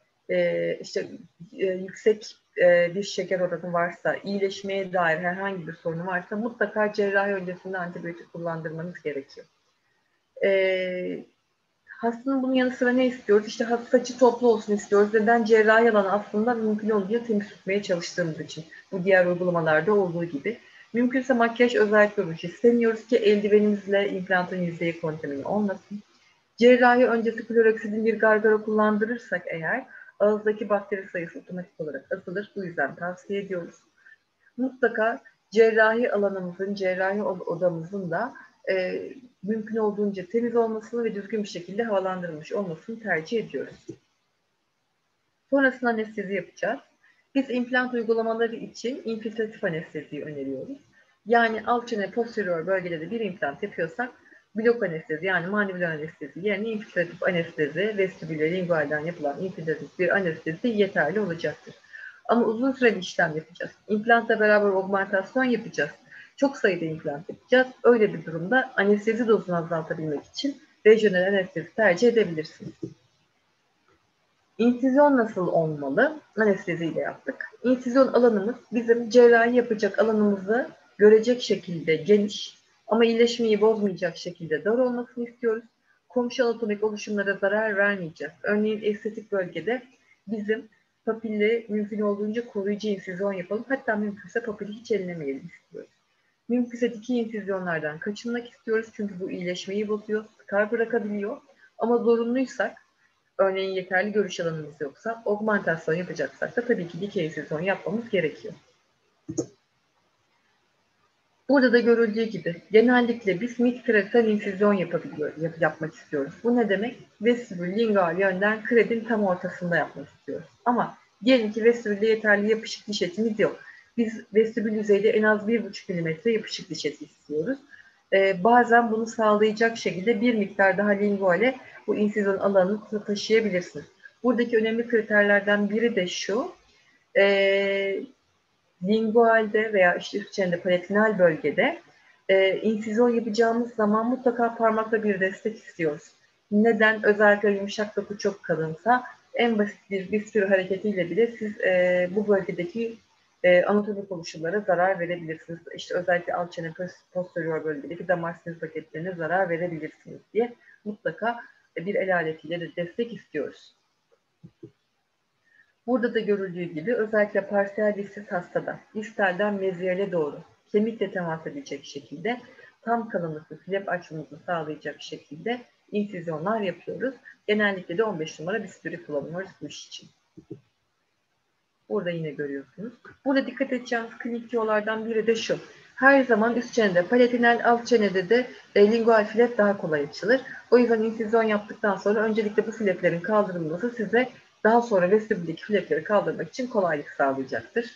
yüksek bir şeker oranı varsa, iyileşmeye dair herhangi bir sorunu varsa mutlaka cerrahi öncesinde antibiyotik kullandırmanız gerekiyor. Hastanın bunun yanı sıra ne istiyoruz? İşte saçı toplu olsun istiyoruz. Neden? Cerrahi alanı aslında mümkün olduğunca temiz tutmaya çalıştığımız için. Bu diğer uygulamalarda olduğu gibi. Mümkünse makyaj özellikle olmuş. İstemiyoruz ki eldivenimizle implantın yüzeyi kontamine olmasın. Cerrahi öncesi kloroksidin bir gargara kullandırırsak eğer ağızdaki bakteri sayısı otomatik olarak azalır. Bu yüzden tavsiye ediyoruz. Mutlaka cerrahi alanımızın, cerrahi odamızın da mümkün olduğunca temiz olmasını ve düzgün bir şekilde havalandırılmış olmasını tercih ediyoruz. Sonrasında anestezi yapacağız. Biz implant uygulamaları için infiltratif anesteziyi öneriyoruz. Yani alt çene posterior bölgede de bir implant yapıyorsak blok anestezi yani manivüler anestezi yerine infiltratif anestezi vestibül ve lingualden yapılan infiltratif bir anestezi yeterli olacaktır. Ama uzun süreli işlem yapacağız. İmplantla beraber augmentasyon yapacağız. Çok sayıda implant yapacağız. Öyle bir durumda anestezi dozunu azaltabilmek için rejyonel anestezi tercih edebilirsiniz. İnsizyon nasıl olmalı? Anesteziyle yaptık. İnsizyon alanımız bizim cerrahi yapacak alanımızı görecek şekilde geniş ama iyileşmeyi bozmayacak şekilde dar olmasını istiyoruz. Komşu anatomik oluşumlara zarar vermeyeceğiz. Örneğin estetik bölgede bizim papilli mümkün olduğunca koruyucu insizyon yapalım. Hatta mümkünse papili hiç ellemeyelim istiyoruz. Mümkünse dikey insizyonlardan kaçınmak istiyoruz. Çünkü bu iyileşmeyi bozuyor, skar bırakabiliyor. Ama zorunluysak, örneğin yeterli görüş alanımız yoksa, augmentasyon yapacaksak da tabii ki dikey insizyon yapmamız gerekiyor. Burada da görüldüğü gibi genellikle biz midkresal infüzyon yapmak istiyoruz. Bu ne demek? Vestibül lingual yönden kredin tam ortasında yapmak istiyoruz. Ama diyelim ki vestibülde yeterli yapışık diş etimiz yok. Biz vestibül yüzeyde en az 1,5 milimetre yapışık diş eti istiyoruz. Bazen bunu sağlayacak şekilde bir miktar daha linguale bu infüzyon alanını taşıyabilirsiniz. Buradaki önemli kriterlerden biri de şu. Lingualde veya işte üst çenede palatinal bölgede infüzyon yapacağımız zaman mutlaka parmakla bir destek istiyoruz. Neden? Özellikle yumuşak doku çok kalınsa en basit bir sürü hareketiyle bile siz bu bölgedeki anatomik oluşumlara zarar verebilirsiniz. İşte özellikle alt çene posterior bölgedeki damar sinir paketlerine zarar verebilirsiniz diye mutlaka bir el aletiyle de destek istiyoruz. Burada da görüldüğü gibi özellikle parsiyel dişsiz hastada distalden meziyele doğru kemikle temas edecek şekilde tam kalınlıklı flap açılmasını sağlayacak şekilde infüzyonlar yapıyoruz. Genellikle de 15 numara bisturi kullanıyoruz bu iş için. Burada yine görüyorsunuz. Burada dikkat edeceğimiz klinik yollardan biri de şu. Her zaman üst çenede palatinal, alt çenede de lingual flap daha kolay açılır. O yüzden infüzyon yaptıktan sonra öncelikle bu flaplerin kaldırılması size daha sonra vestibüldeki flapleri kaldırmak için kolaylık sağlayacaktır.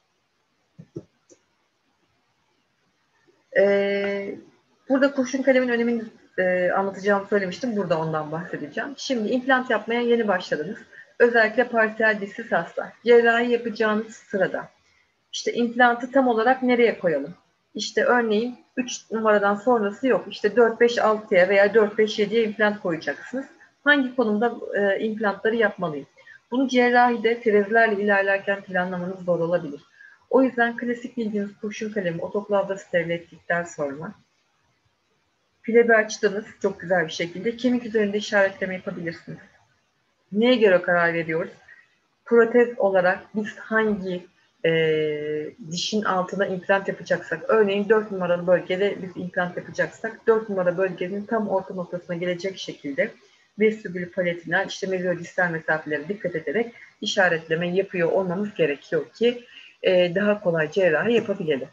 Burada kurşun kalemin önemini anlatacağımı söylemiştim. Burada ondan bahsedeceğim. Şimdi implant yapmaya yeni başladınız. Özellikle parsiyel dişsiz hasta. Cerrahi yapacağınız sırada İşte implantı tam olarak nereye koyalım? İşte örneğin 3 numaradan sonrası yok. İşte 4-5-6'ya veya 4-5-7'ye implant koyacaksınız. Hangi konumda implantları yapmalıyım? Bunu cerrahide frezlerle ilerlerken planlamanız zor olabilir. O yüzden klasik bildiğiniz kurşun kalemi otoklavda steril ettikten sonra flebi açtınız çok güzel bir şekilde kemik üzerinde işaretleme yapabilirsiniz. Neye göre karar veriyoruz? Protez olarak biz hangi dişin altına implant yapacaksak, örneğin 4 numaralı bölgede biz implant yapacaksak, 4 numara bölgenin tam orta noktasına gelecek şekilde vestibül palatinal, işte meziyodistal mesafelere dikkat ederek işaretleme yapıyor olmamız gerekiyor ki daha kolay cerrahi yapabilelim.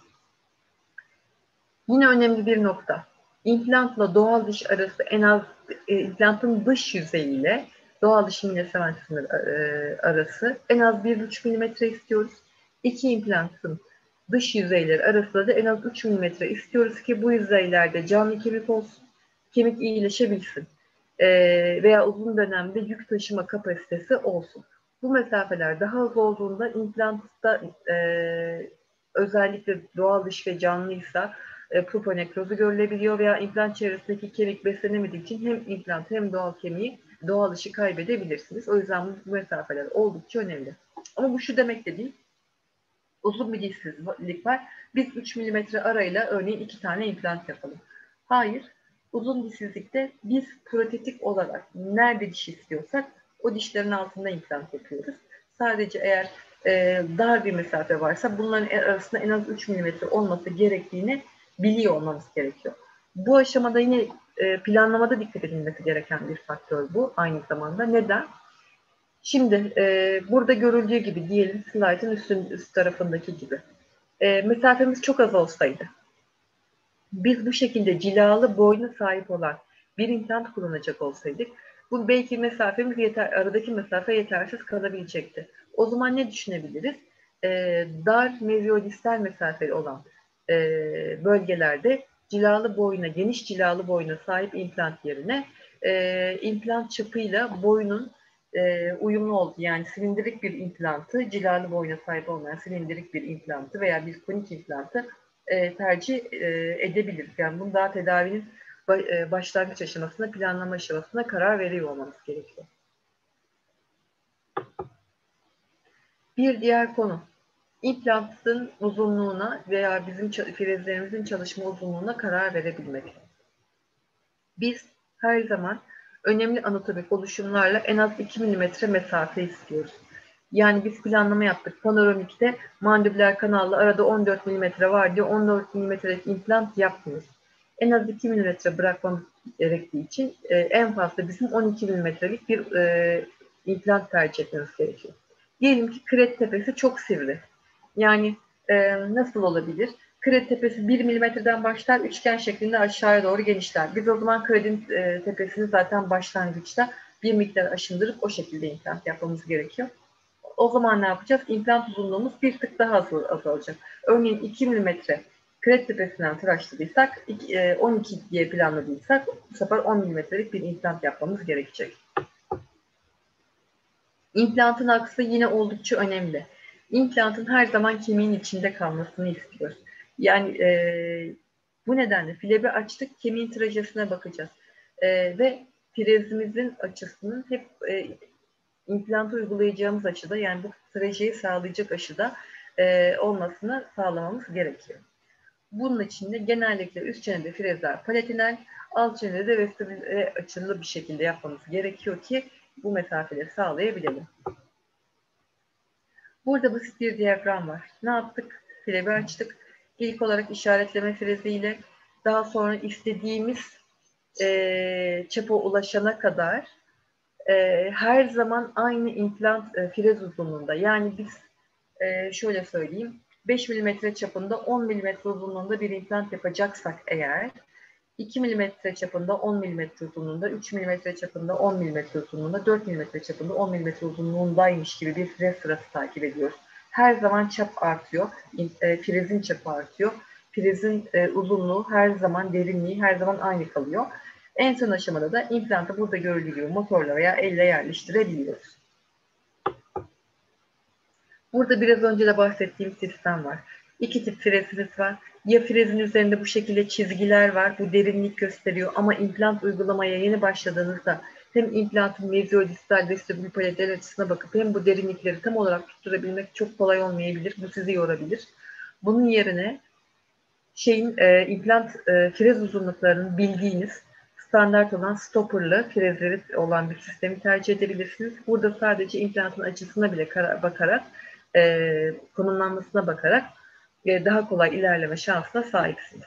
Yine önemli bir nokta. İmplantla doğal diş arası en az implantın dış yüzeyiyle doğal diş millisement arası en az 1,5 milimetre istiyoruz. İki implantın dış yüzeyleri arasında da en az 3 milimetre istiyoruz ki bu yüzeylerde canlı kemik olsun, kemik iyileşebilsin veya uzun dönemde yük taşıma kapasitesi olsun. Bu mesafeler daha az olduğunda implantta özellikle doğal diş ve canlıysa puponekrozu görülebiliyor veya implant çevresindeki kemik beslenemediği için hem implant hem doğal kemiği doğal dışı kaybedebilirsiniz. O yüzden bu mesafeler oldukça önemli. Ama bu şu demek de değil. Uzun bir dişsizlik var. Biz 3 milimetre arayla örneğin 2 tane implant yapalım. Hayır. Uzun dişsizlikte biz protetik olarak nerede diş istiyorsak o dişlerin altında implant yapıyoruz. Sadece eğer dar bir mesafe varsa bunların arasında en az 3 milimetre olması gerektiğini biliyor olmamız gerekiyor. Bu aşamada yine planlamada dikkat edilmesi gereken bir faktör bu aynı zamanda. Neden? Şimdi burada görüldüğü gibi diyelim slide'ın üst tarafındaki gibi. Mesafemiz çok az olsaydı biz bu şekilde cilalı boyuna sahip olan bir implant kullanacak olsaydık bu belki mesafemiz aradaki mesafe yetersiz kalabilecekti. O zaman ne düşünebiliriz? Dar meziyodistal mesafeli olan bölgelerde geniş cilalı boyuna sahip implant yerine implant çapıyla boyunun uyumlu oldu. Yani silindirik bir implantı, cilalı boyuna sahip olmayan silindirik bir implantı veya bir konik implantı tercih edebiliriz. Yani bunu daha tedavinin başlangıç aşamasında, planlama aşamasında karar veriyor olmamız gerekiyor. Bir diğer konu, implantın uzunluğuna veya bizim frezlerimizin çalışma uzunluğuna karar verebilmek. Biz her zaman önemli anatomik oluşumlarla en az 2 milimetre mesafe istiyoruz. Yani biz planlama yaptık. Panoramikte mandibüler kanalla arada 14 milimetre var diye 14 milimetrelik implant yapmıyoruz. En az 2 milimetre bırakmamız gerektiği için en fazla bizim 12 milimetrelik bir implant tercih etmemiz gerekiyor. Diyelim ki kret tepesi çok sivri. Yani nasıl olabilir? Kredi tepesi 1 milimetreden başlar, üçgen şeklinde aşağıya doğru genişler. Biz o zaman kredinin tepesini zaten başlangıçta bir miktar aşındırıp o şekilde implant yapmamız gerekiyor. O zaman ne yapacağız? İmplant uzunluğumuz bir tık daha azalacak. Örneğin 2 milimetre kredi tepesinden tıraşladıysak, 12 diye planladıysak bu sefer 10 milimetrelik bir implant yapmamız gerekecek. İmplantın aksı yine oldukça önemli. İmplantın her zaman kemiğin içinde kalmasını istiyoruz. Yani bu nedenle flebi açtık, kemiğin trajesine bakacağız. Ve frezimizin açısının hep implantı uygulayacağımız açıda, yani bu trajeyi sağlayacak açıda olmasını sağlamamız gerekiyor. Bunun için de genellikle üst çenede frezler palatinal, alt çenede de vestibüle açılı bir şekilde yapmamız gerekiyor ki bu mesafeleri sağlayabilelim. Burada basit bir diyagram var. Ne yaptık? Flebi açtık. İlk olarak işaretleme freziyle, daha sonra istediğimiz çapa ulaşana kadar her zaman aynı implant frez uzunluğunda. Yani biz şöyle söyleyeyim, 5 mm çapında 10 mm uzunluğunda bir implant yapacaksak eğer, 2 mm çapında 10 mm uzunluğunda, 3 mm çapında 10 mm uzunluğunda, 4 mm çapında 10 mm uzunluğundaymış gibi bir frez sırası takip ediyoruz. Her zaman çap artıyor, frezin çapı artıyor. Frezin uzunluğu her zaman, derinliği her zaman aynı kalıyor. En son aşamada da implantı burada görüldüğü gibi motorla veya elle yerleştirebiliyoruz. Burada biraz önce de bahsettiğim sistem var. İki tip frezimiz var. Ya frezin üzerinde bu şekilde çizgiler var. Bu derinlik gösteriyor ama implant uygulamaya yeni başladığınızda hem implantın meziyodistal vestibül palatal açısına bakıp hem bu derinlikleri tam olarak tutturabilmek çok kolay olmayabilir. Bu sizi yorabilir. Bunun yerine implant frez uzunluklarının bildiğiniz standart olan stopperlı frezleri olan bir sistemi tercih edebilirsiniz. Burada sadece implantın açısına bile bakarak, konumlanmasına bakarak daha kolay ilerleme şansına sahipsiniz.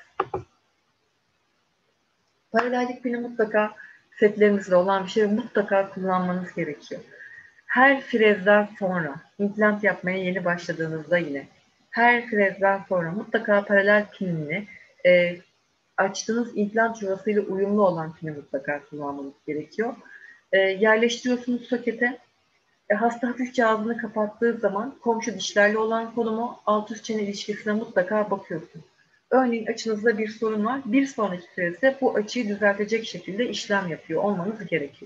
Paralellik pini mutlaka setlerinizde olan bir şey, mutlaka kullanmanız gerekiyor. Her frezden sonra, implant yapmaya yeni başladığınızda yine, her frezden sonra mutlaka paralel pinini açtığınız implant yuvasıyla uyumlu olan pini mutlaka kullanmanız gerekiyor. Yerleştiriyorsunuz sokete. Hasta hafifçe ağzını kapattığı zaman komşu dişlerle olan konumu, alt üst çene ilişkisine mutlaka bakıyorsunuz. Örneğin açınızda bir sorun var. Bir sonraki frezde bu açıyı düzeltecek şekilde işlem yapıyor olmanız gerekiyor.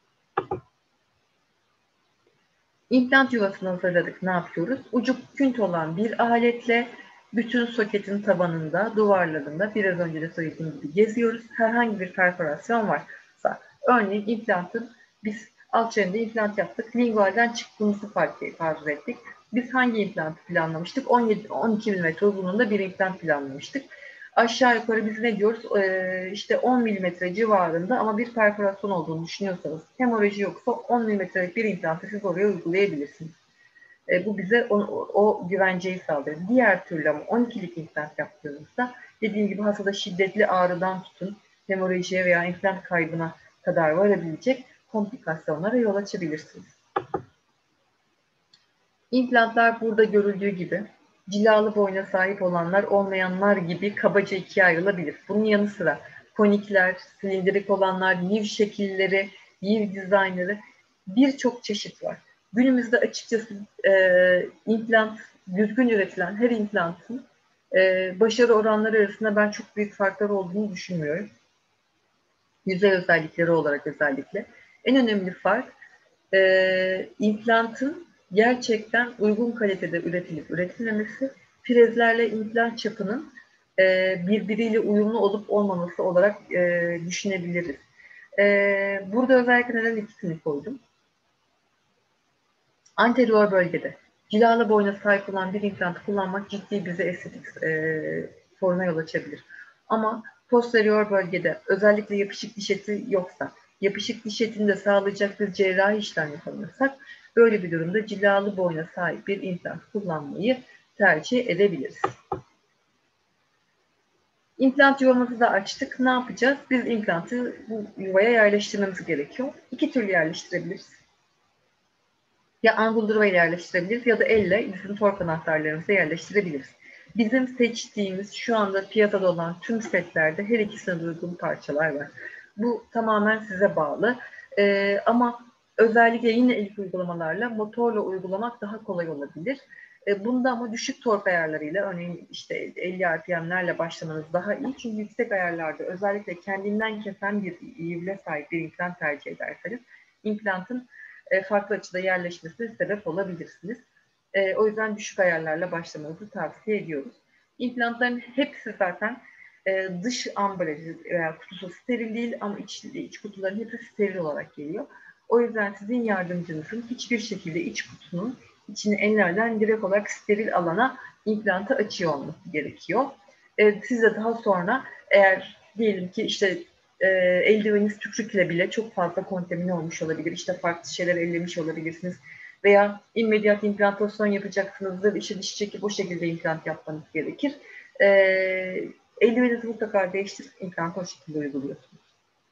İmplant yuvasını hazırladık. Ne yapıyoruz? Ucu künt olan bir aletle bütün soketin tabanında, duvarlarında biraz önce de söylediğim gibi geziyoruz. Herhangi bir perforasyon varsa, örneğin implantın, biz alt çenede implant yaptık. Lingualden çıktığımızı farz ettik. Biz hangi implantı planlamıştık? 17-12 mm uzunluğunda bir implant planlamıştık. Aşağı yukarı biz ne diyoruz? İşte 10 mm civarında ama bir perforasyon olduğunu düşünüyorsanız, hemoroji yoksa 10 mm'lik bir implantı siz oraya uygulayabilirsiniz. Bu bize o güvenceyi sağlıyor. Diğer türlü ama 12'lik implant yaptığınızda, dediğim gibi hastada şiddetli ağrıdan tutun, hemorojiye veya implant kaybına kadar varabilecek komplikasyonlara yol açabilirsiniz. İmplantlar burada görüldüğü gibi cilalı boyna sahip olanlar, olmayanlar gibi kabaca ikiye ayrılabilir. Bunun yanı sıra konikler, silindirik olanlar, yiv şekilleri, yiv dizaynları, birçok çeşit var. Günümüzde açıkçası implant, düzgün üretilen her implantın başarı oranları arasında ben çok büyük farklar olduğunu düşünmüyorum. Yüzey özellikleri olarak özellikle. En önemli fark implantın gerçekten uygun kalitede üretilip üretilmemesi, frezlerle implant çapının birbiriyle uyumlu olup olmaması olarak düşünebiliriz. Burada özellikle neden ikisini koydum? Anterior bölgede cilalı boyuna sahip olan bir implant kullanmak ciddi bize estetik soruna yol açabilir. Ama posterior bölgede özellikle yapışık diş eti yoksa, yapışık diş etini de sağlayacak bir cerrahi işlem yapamıyorsak, böyle bir durumda cilalı boyuna sahip bir implant kullanmayı tercih edebiliriz. İmplant yuvamızı da açtık. Ne yapacağız? Biz implantı bu yuvaya yerleştirmemiz gerekiyor. İki türlü yerleştirebiliriz. Ya anguldurva ile yerleştirebiliriz ya da elle bizim tork anahtarlarımızı yerleştirebiliriz. Bizim seçtiğimiz şu anda piyasada olan tüm setlerde her ikisine de uygun parçalar var. Bu tamamen size bağlı. Ama özellikle yine ilk uygulamalarla motorla uygulamak daha kolay olabilir. Bunda ama düşük tork ayarlarıyla, örneğin işte 50 RPM'lerle başlamanız daha iyi. Çünkü yüksek ayarlarda özellikle kendinden kesen bir ivre sahip bir implant tercih ederseniz implantın farklı açıda yerleşmesine sebep olabilirsiniz. O yüzden düşük ayarlarla başlamanızı tavsiye ediyoruz. İmplantların hepsi zaten dış ambalajı veya kutusu steril değil ama iç kutuların hepsi steril olarak geliyor. O yüzden sizin yardımcınızın hiçbir şekilde iç kutunun içini ellerden direkt olarak steril alana implantı açıyor olması gerekiyor. Siz de daha sonra eğer diyelim ki işte eldiveniniz tükürükle bile çok fazla kontamine olmuş olabilir. İşte farklı şeyler ellemiş olabilirsiniz. Veya immediat implantasyon yapacaksınızdır. İşte diş çekip o şekilde implant yapmanız gerekir. Eldiveninizi mutlaka değiştirip implantı o şekilde uyguluyorsunuz.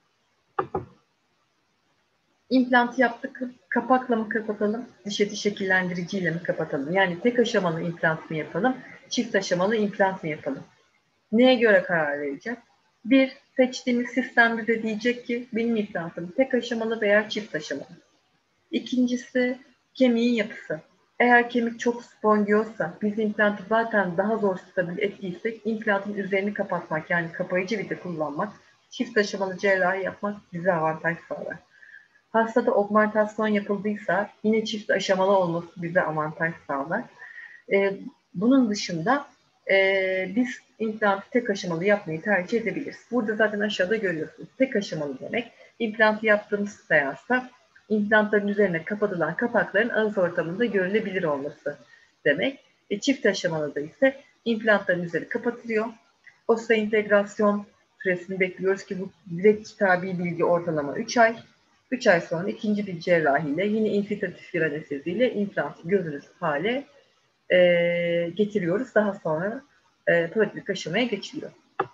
İmplantı yaptık. Kapakla mı kapatalım? Diş eti şekillendiriciyle mi kapatalım? Yani tek aşamalı implant mı yapalım? Çift aşamalı implant mı yapalım? Neye göre karar vereceğiz? Bir, seçtiğimiz sistem bize diyecek ki benim implantım tek aşamalı veya çift aşamalı. İkincisi, kemiğin yapısı. Eğer kemik çok spongiyozsa, biz implantı zaten daha zor stabil ettiysek, implantın üzerini kapatmak, yani kapayıcı vida kullanmak, çift aşamalı cerrahi yapmak bize avantaj sağlar. Hastada augmentasyon yapıldıysa, yine çift aşamalı olması bize avantaj sağlar. Bunun dışında biz implantı tek aşamalı yapmayı tercih edebiliriz. Burada zaten aşağıda görüyorsunuz. Tek aşamalı demek, implantı yaptığımız seansta implantların üzerine kapatılan kapakların ağız ortamında görülebilir olması demek. Çift aşamalıda ise implantların üzeri kapatılıyor. Osteointegrasyon süresini bekliyoruz ki bu direkt kitabi bilgi ortalama 3 ay. 3 ay sonra ikinci bir cerrahiyle yine infiltratif bir anesteziyle implantı görünür hale getiriyoruz. Daha sonra pratik aşamaya geçiliyor.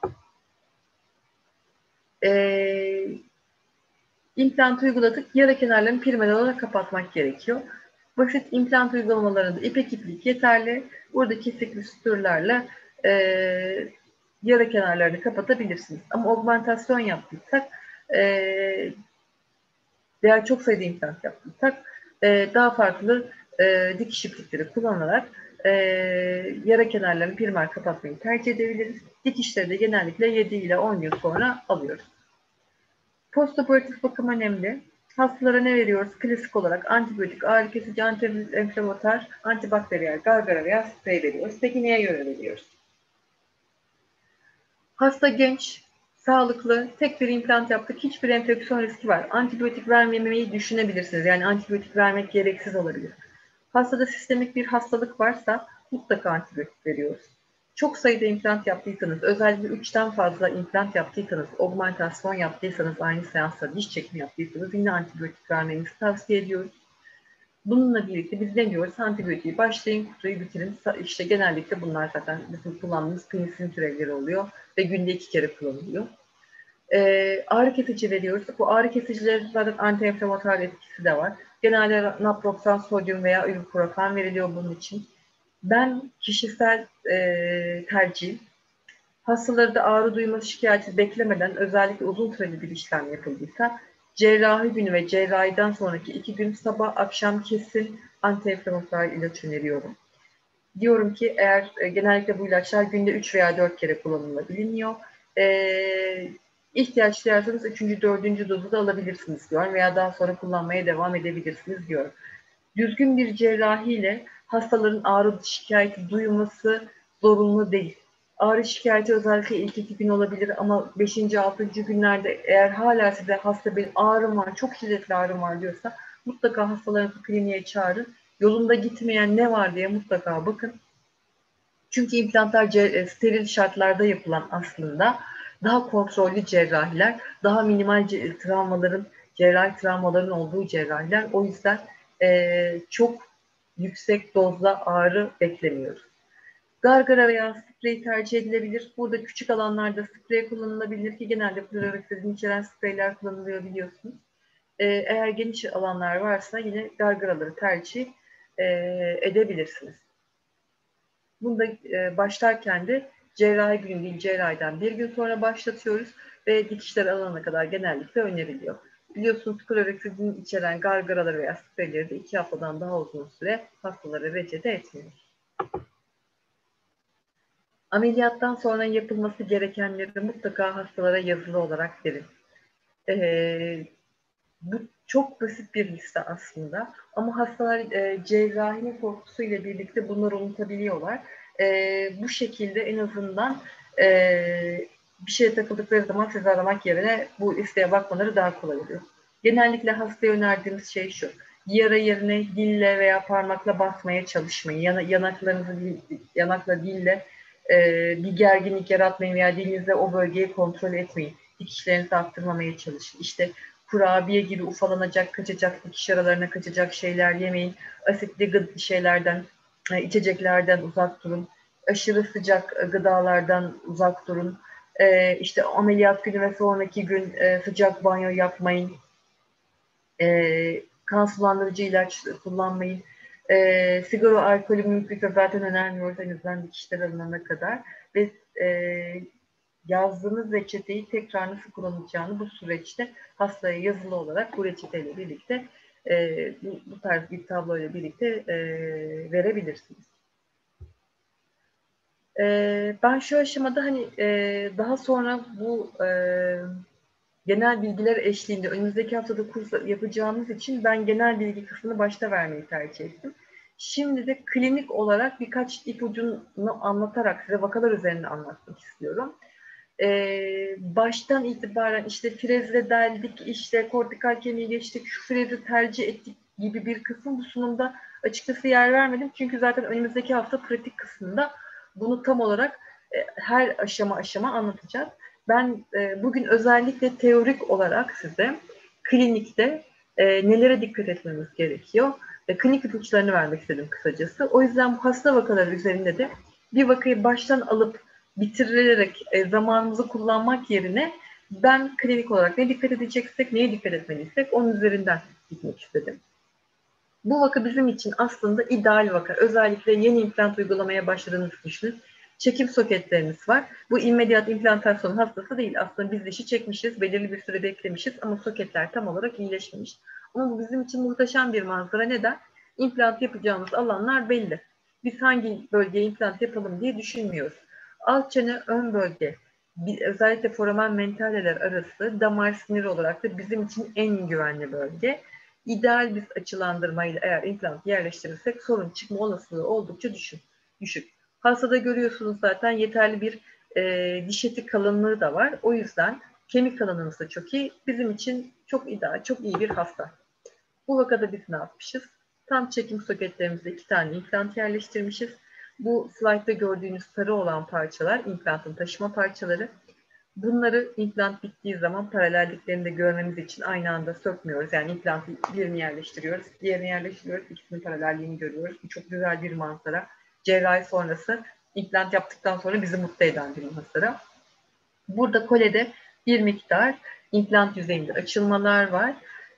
İmplantı uyguladık. Yara kenarlarını primer olarak kapatmak gerekiyor. Basit implant uygulamalarında ipek iplik yeterli. Burada kesikli sütürlerle yara kenarlarını kapatabilirsiniz. Ama augmentasyon yaptıysak veya çok sayıda implant yaptıysak daha farklı dikiş iplikleri kullanarak yara kenarlarını primer kapatmayı tercih edebiliriz. Dikişleri de genellikle 7 ile 10 gün sonra alıyoruz. Postoperatif bakım önemli. Hastalara ne veriyoruz? Klasik olarak antibiyotik, ağrı kesici, anti-inflamatuar, antibakteriyel, gargara veya sprey veriyoruz. Peki neye göre veriyoruz? Hasta genç, sağlıklı, tek bir implant yaptık, hiçbir enfeksiyon riski var. Antibiyotik vermemeyi düşünebilirsiniz. Yani antibiyotik vermek gereksiz olabilir. Hastada sistemik bir hastalık varsa mutlaka antibiyotik veriyoruz. Çok sayıda implant yaptıysanız, özellikle 3'ten fazla implant yaptıysanız, augmentasyon yaptıysanız, aynı seansta diş çekimi yaptıysanız yine antibiyotik vermenizi tavsiye ediyoruz. Bununla birlikte biz ne diyoruz? Antibiyotiği başlayın, kutuyu bitirin. İşte genellikle bunlar zaten bizim kullandığımız penisilin türevleri oluyor ve günde 2 kere kullanılıyor. Ağrı kesici veriyoruz. Bu ağrı kesicilerin zaten anti-inflamatuar etkisi de var. Genelde naproxen, sodyum veya ibuprofen veriliyor bunun için. Ben kişisel tercihim, hastaları da ağrı duyma şikayeti beklemeden özellikle uzun süreli bir işlem yapıldıysa cerrahi günü ve cerrahiden sonraki 2 gün sabah akşam kesin anti-inflamatuar ilaç öneriyorum. Diyorum ki eğer genellikle bu ilaçlar günde 3 veya 4 kere kullanılabiliyor. İhtiyaç duyarsanız 3. 4. dozu da alabilirsiniz diyorum veya daha sonra kullanmaya devam edebilirsiniz diyorum. Düzgün bir cerrahiyle hastaların ağrı şikayeti duyması zorunlu değil. Ağrı şikayeti özellikle ilk 2 gün olabilir ama 5. 6. günlerde eğer hala size hasta bir ağrım var, çok şiddetli ağrım var diyorsa mutlaka hastalarınızı kliniğe çağırın. Yolunda gitmeyen ne var diye mutlaka bakın. Çünkü implantlar steril şartlarda yapılan aslında daha kontrollü cerrahiler, daha minimal travmaların, cerrahi travmaların olduğu cerrahiler. O yüzden çok yüksek dozda ağrı beklemiyoruz. Gargara veya sprey tercih edilebilir. Burada küçük alanlarda sprey kullanılabilir ki genelde fluoroksidin içeren spreyler kullanılıyor biliyorsunuz. Eğer geniş alanlar varsa yine gargaraları tercih edebilirsiniz. Bunda başlarken de cerrahi günü değil, cerrahiden bir gün sonra başlatıyoruz ve dikişler alana kadar genellikle öneriliyor. Biliyorsunuz kloroksidin içeren gargaraları veya spreyleri de 2 haftadan daha uzun süre hastalara reçete etmiyor. Ameliyattan sonra yapılması gerekenleri mutlaka hastalara yazılı olarak verin. Bu çok basit bir liste aslında. Ama hastalar cerrahinin korkusuyla birlikte bunları unutabiliyorlar. Bu şekilde en azından bir şeye takıldıkları zaman sizi aramak yerine bu listeye bakmaları daha kolay oluyor. Genellikle hastaya önerdiğimiz şey şu: yara yerine dille veya parmakla basmaya çalışmayın. Yanakla dille bir gerginlik yaratmayın veya dilinizle o bölgeyi kontrol etmeyin. Dikişlerinizi arttırmamaya çalışın. İşte kurabiye gibi ufalanacak, kaçacak, dikiş aralarına kaçacak şeyler yemeyin. Asitli şeylerden, içeceklerden uzak durun. Aşırı sıcak gıdalardan uzak durun. İşte ameliyat günü ve sonraki gün sıcak banyo yapmayın. Kan sulandırıcı ilaç kullanmayın. Sigara, alkolü mümkünse zaten önermiyoruz, en azından dikişler alınana kadar. Ve yazdığınız reçeteyi tekrar nasıl kullanacağını bu süreçte hastaya yazılı olarak bu reçeteyle birlikte bu tarz bir tabloyla birlikte verebilirsiniz. Ben şu aşamada hani daha sonra bu genel bilgiler eşliğinde önümüzdeki haftada kurs yapacağımız için ben genel bilgi kısmını başta vermeyi tercih ettim. Şimdi de klinik olarak birkaç ipucunu anlatarak size vakalar üzerinde anlatmak istiyorum. Baştan itibaren işte frezle deldik, işte kortikal kemiği geçtik, şu frezi tercih ettik gibi bir kısım bu sunumda açıkçası yer vermedim. Çünkü zaten önümüzdeki hafta pratik kısmında bunu tam olarak her aşama anlatacağız. Ben bugün özellikle teorik olarak size klinikte nelere dikkat etmemiz gerekiyor klinik ipuçlarını vermek istedim kısacası. O yüzden bu hasta vakaları üzerinde de bir vakayı baştan alıp bitirerek zamanımızı kullanmak yerine ben klinik olarak ne dikkat edeceksek, neye dikkat etmeliysek onun üzerinden gitmek istedim. Bu vaka bizim için aslında ideal vaka. Özellikle yeni implant uygulamaya başladığınızı düşünün. Çekim soketlerimiz var. Bu immediat implantasyon hastası değil. Aslında biz dişi çekmişiz, belirli bir süre beklemişiz ama soketler tam olarak iyileşmemiş. Ama bu bizim için muhteşem bir manzara. Neden? İmplant yapacağımız alanlar belli. Biz hangi bölgeye implant yapalım diye düşünmüyoruz. Alt çene, ön bölge, özellikle foramen mentaleler arası damar sinir olarak da bizim için en güvenli bölge. İdeal bir açılandırmayla eğer implant yerleştirirsek sorun çıkma olasılığı oldukça düşük. Hastada görüyorsunuz zaten yeterli bir diş eti kalınlığı da var. O yüzden kemik kalınlığımız da çok iyi. Bizim için çok ideal, çok iyi bir hasta. Bu vakada biz ne yapmışız? Tam çekim soketlerimizde 2 tane implant yerleştirmişiz. Bu slaytta gördüğünüz sarı olan parçalar implantın taşıma parçaları. Bunları implant bittiği zaman paralelliklerini de görmemiz için aynı anda sökmüyoruz. Yani implantı birini yerleştiriyoruz, diğerini yerleştiriyoruz, ikisinin paralelliğini görüyoruz. Bu çok güzel bir manzara. Cerrahi sonrası implant yaptıktan sonra bizi mutlu eden bir manzara. Burada kolede bir miktar implant yüzeyinde açılmalar var.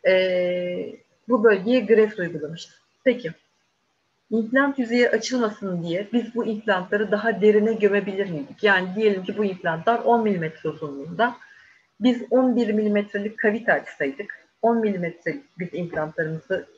Bu bölgeye greft uygulamışız. Peki, implant yüzeyi açılmasın diye biz bu implantları daha derine gömebilir miydik? Yani diyelim ki bu implantlar 10 mm uzunluğunda. Biz 11 mm'lik kavite açsaydık, 10 mm'lik biz implantlarımızı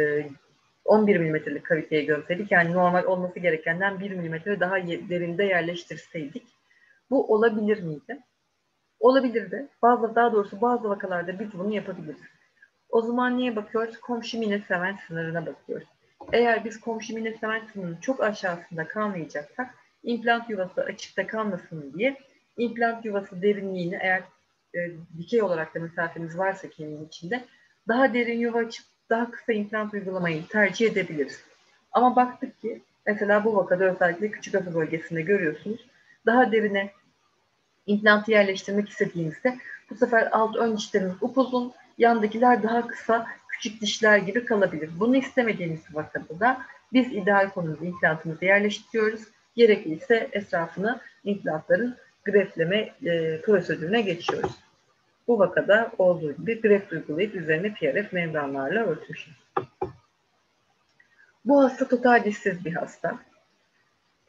11 mm'lik kaviteye gömseydik, yani normal olması gerekenden 1 mm daha derinde yerleştirseydik, bu olabilir miydi? Olabilirdi. Daha doğrusu bazı vakalarda biz bunu yapabiliriz. O zaman niye bakıyoruz? Komşu mine semen sınırına bakıyoruz. Eğer biz komşu mine semen sınırının çok aşağısında kalmayacaksak, implant yuvası açıkta kalmasın diye implant yuvası derinliğini eğer dikey olarak da mesafemiz varsa kemiğin içinde daha derin yuva açıp daha kısa implant uygulamayı tercih edebiliriz. Ama baktık ki mesela bu vakada özellikle küçük afı bölgesinde görüyorsunuz. Daha derine implantı yerleştirmek istediğimizde bu sefer alt ön dişlerimiz upuzun, yandakiler daha kısa, küçük dişler gibi kalabilir. Bunu istemediğimiz vakada da biz ideal konumda implantımızı yerleştiriyoruz. Gerekliyse etrafını implantların greftleme prosedürüne geçiyoruz. Bu vakada olduğu gibi greft uygulayıp üzerine PRF membranlarla örtmüşüz. Bu hasta total dişsiz bir hasta.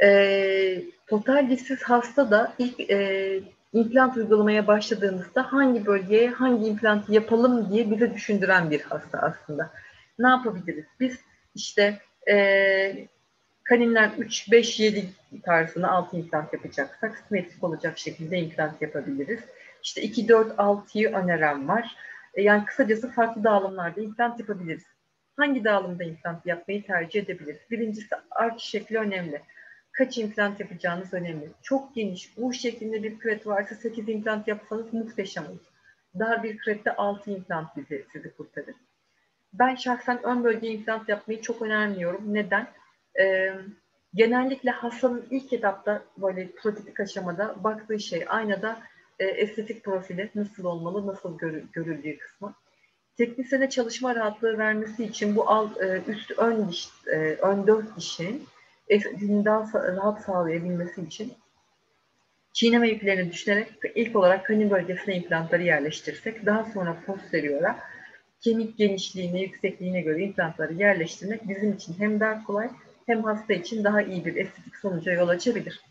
Total dişsiz hasta da ilk implant uygulamaya başladığımızda hangi bölgeye hangi implantı yapalım diye bize düşündüren bir hasta aslında. Ne yapabiliriz? Biz işte kaninler 3, 5, 7 tarzına 6 implant yapacaksak simetrik olacak şekilde implant yapabiliriz. İşte 2, 4, 6'yı öneren var. Yani kısacası farklı dağılımlarda implant yapabiliriz. Hangi dağılımda implant yapmayı tercih edebiliriz? Birincisi arç şekli önemli. Kaç implant yapacağınız önemli. Çok geniş, U şeklinde bir küvet varsa 8 implant yapsanız muhteşem olur. Dar bir küvette 6 implant sizi kurtarır. Ben şahsen ön bölge implant yapmayı çok önermiyorum. Neden? Genellikle hastanın ilk etapta böyle prototip aşamada baktığı şey aynada estetik profili nasıl olmalı, nasıl görüldüğü kısmı. Teknisyene çalışma rahatlığı vermesi için bu üst ön 4 dişin estetiğini daha rahat sağlayabilmesi için çiğneme yüklerini düşünerek ilk olarak kanin bölgesine implantları yerleştirsek, daha sonra posteriora kemik genişliğine, yüksekliğine göre implantları yerleştirmek bizim için hem daha kolay hem hasta için daha iyi bir estetik sonuca yol açabilir.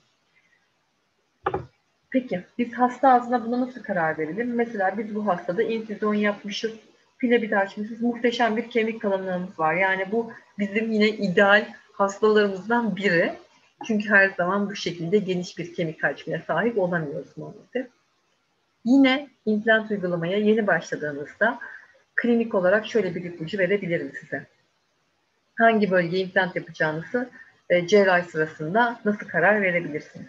Peki, biz hasta ağzına buna nasıl karar verelim? Mesela biz bu hastada infüzyon yapmışız, pile açmışız, muhteşem bir kemik kalınlığımız var. Yani bu bizim yine ideal hastalarımızdan biri. Çünkü her zaman bu şekilde geniş bir kemik hacmine sahip olamıyoruz maalesef. Yine implant uygulamaya yeni başladığınızda klinik olarak şöyle bir ipucu verebilirim size. Hangi bölgeye implant yapacağınızı cerrahi sırasında nasıl karar verebilirsiniz?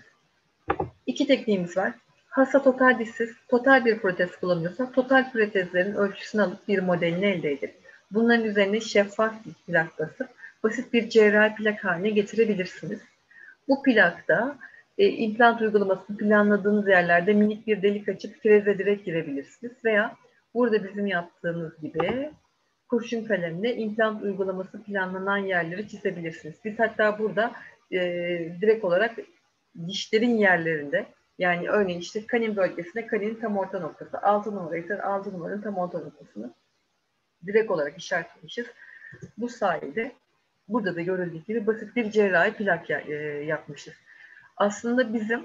2 tekniğimiz var. Hasta total dişsiz, total bir protez kullanıyorsa total protezlerin ölçüsünü alıp bir modelini elde edip bunların üzerine şeffaf bir plak basıp basit bir cerrahi plak haline getirebilirsiniz. Bu plakta implant uygulamasını planladığınız yerlerde minik bir delik açıp freze direkt girebilirsiniz veya burada bizim yaptığımız gibi kurşun kalemle implant uygulaması planlanan yerleri çizebilirsiniz. Biz hatta burada direkt olarak dişlerin yerlerinde, yani örneğin işte kanin bölgesinde kaninin tam orta noktası, 6 numara ise 6 numaranın tam orta noktasını direkt olarak işaretlemişiz. Bu sayede burada da görüldüğü gibi basit bir cerrahi plak yapmışız. Aslında bizim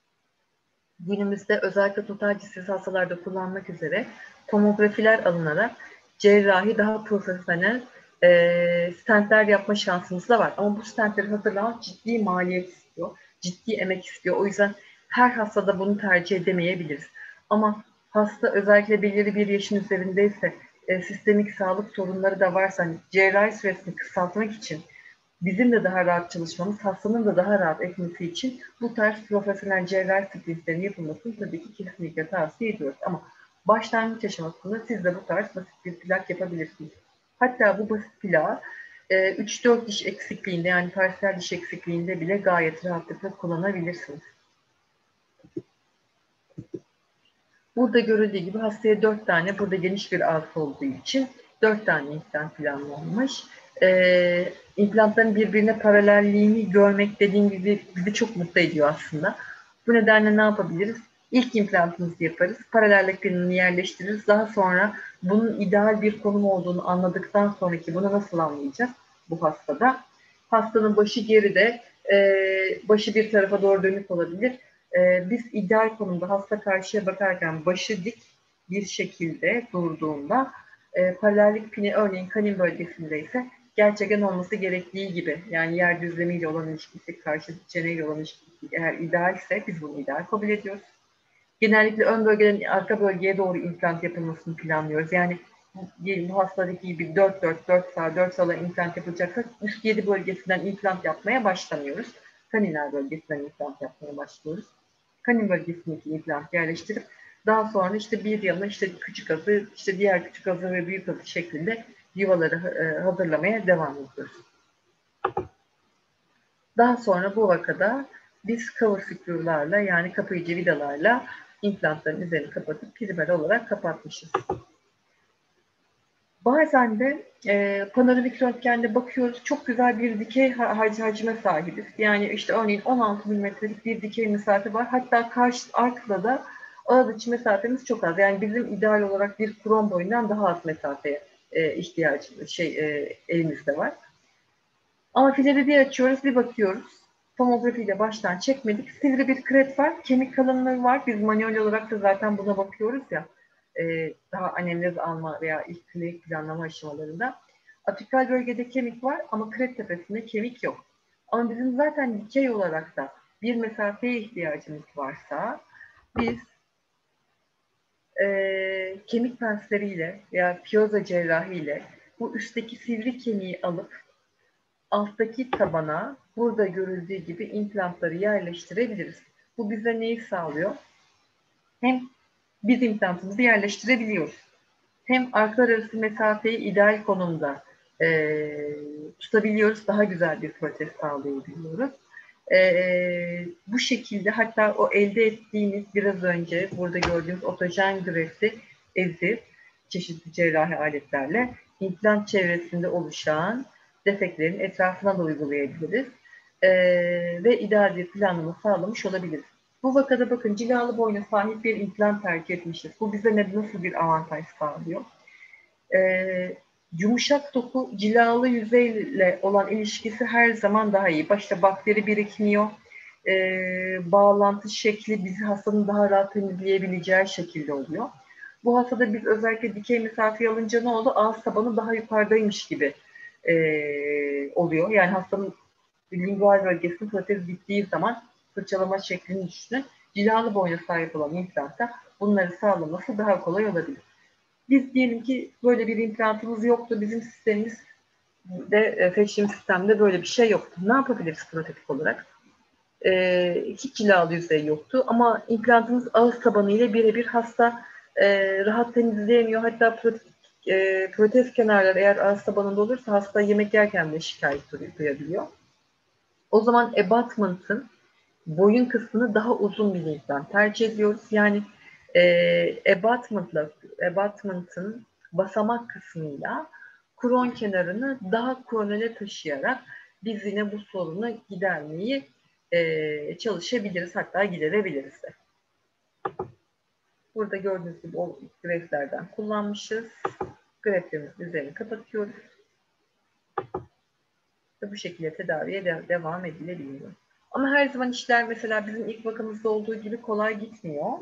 günümüzde özellikle total dişsiz hastalarda kullanmak üzere tomografiler alınarak cerrahi daha profesyonel stentler yapma şansımız da var. Ama bu stentleri hazırlamak ciddi maliyet istiyor, ciddi emek istiyor. O yüzden her hastada bunu tercih edemeyebiliriz. Ama hasta özellikle belirli bir yaşın üzerindeyse, sistemik sağlık sorunları da varsa, hani cerrahi süresini kısaltmak için bizim de daha rahat çalışmamız, hastanın da daha rahat etmesi için bu tarz profesyonel cerrahi sprintlerin yapılmasını tabii ki kesinlikle tavsiye ediyoruz. Ama başlangıç aşamasında siz de bu tarz basit bir plak yapabilirsiniz. Hatta bu basit plağı 3-4 diş eksikliğinde, yani parsiyel diş eksikliğinde bile gayet rahatlıkla kullanabilirsiniz. Burada görüldüğü gibi hastaya 4 tane, burada geniş bir ağız olduğu için 4 tane implant planlanmış. İmplantların birbirine paralelliğini görmek dediğim gibi bizi çok mutlu ediyor aslında. Bu nedenle ne yapabiliriz? İlk implantımızı yaparız, paralellik planını yerleştiririz. Daha sonra bunun ideal bir konum olduğunu anladıktan sonraki bunu nasıl anlayacağız bu hastada? Hastanın başı geride, başı bir tarafa doğru dönük olabilir. Biz ideal konumda hasta karşıya bakarken başı dik bir şekilde durduğunda paralellik pini örneğin kanin bölgesinde ise gerçekten olması gerektiği gibi, yani yer düzlemiyle olan ilişkisi, karşı çeneyle olan ilişkisi eğer idealse biz bunu ideal kabul ediyoruz. Genellikle ön bölgeden arka bölgeye doğru implant yapılmasını planlıyoruz. Yani diyelim bu hastadaki gibi 4 sala implant yapılacaksa üst 7 bölgesinden implant yapmaya başlamıyoruz. Kaniner bölgesinden implant yapmaya başlıyoruz. Kanin bölgesindeki implant yerleştirip daha sonra işte bir yana işte küçük azı, işte diğer küçük azı ve büyük azı şeklinde yuvaları hazırlamaya devam ediyoruz. Daha sonra bu vakada biz cover screw'larla, yani kapayıcı vidalarla implantların üzerini kapatıp primer olarak kapatmışız. Bazen de panoramik röntgende bakıyoruz, çok güzel bir dikey hacme sahibiz. Yani işte örneğin 16 milimetrelik bir dikey mesafe var. Hatta arkada da ağız içi mesafemiz çok az. Yani bizim ideal olarak bir krom boyundan daha az mesafeye ihtiyacımız elimizde var. Ama filleri bir açıyoruz, bir bakıyoruz. tomografiyle baştan çekmedik. Sivri bir kret var, kemik kalınlığı var. Biz manuel olarak da zaten buna bakıyoruz ya. Daha anamnez alma veya ilk klinik planlama aşamalarında. Apikal bölgede kemik var ama kret tepesinde kemik yok. Ama bizim zaten dikey olarak da bir mesafeye ihtiyacımız varsa biz kemik pensleriyle veya piyoza cerrahiyle bu üstteki sivri kemiği alıp alttaki tabana burada görüldüğü gibi implantları yerleştirebiliriz. Bu bize neyi sağlıyor? Hem biz implantımızı yerleştirebiliyoruz. Hem arkalar arası mesafeyi ideal konumda tutabiliyoruz. Daha güzel bir protez sağlayabiliyoruz. Bu şekilde hatta o elde ettiğimiz biraz önce burada gördüğümüz otojen grefti ezip çeşitli cerrahi aletlerle implant çevresinde oluşan defeklerin etrafına da uygulayabiliriz. Ve ideal bir planlama sağlamış olabiliriz. Bu vakada bakın cilalı boyuna sahip bir implant tercih etmişiz. Bu bize nasıl bir avantaj sağlıyor? Yumuşak doku cilalı yüzeyle olan ilişkisi her zaman daha iyi. Başta bakteri birikmiyor. Bağlantı şekli bizi hastanın daha rahat temizleyebileceği şekilde oluyor. Bu hastada biz özellikle dikey mesafeye alınca ne oldu? Ağız tabanı daha yukarıdaymış gibi oluyor. Yani hastanın lingual bölgesinin protez bittiği zaman fırçalama şeklini düşünün. Cilalı boyuna sahip olan implantta bunları sağlaması daha kolay olabilir. Biz diyelim ki böyle bir implantımız yoktu. Bizim sistemimiz de seçtiğim sistemde böyle bir şey yoktu. Ne yapabiliriz protetik olarak? Hiç cilalı yüzey yoktu ama implantımız ağız tabanı ile birebir hasta rahat temizleyemiyor. Hatta protez kenarları eğer ağız tabanında olursa hasta yemek yerken de şikayet duyabiliyor. O zaman abutment'ın boyun kısmını daha uzun bir implant tercih ediyoruz. Yani abutment'ın basamak kısmıyla kron kenarını daha kronale taşıyarak biz yine bu sorunu gidermeyi çalışabiliriz. Hatta giderebiliriz de. Burada gördüğünüz gibi o greflerden kullanmışız. Greflerimizin üzerini kapatıyoruz. Ve bu şekilde tedaviye devam edilebiliyor. Ama her zaman işler mesela bizim ilk vakamızda olduğu gibi kolay gitmiyor.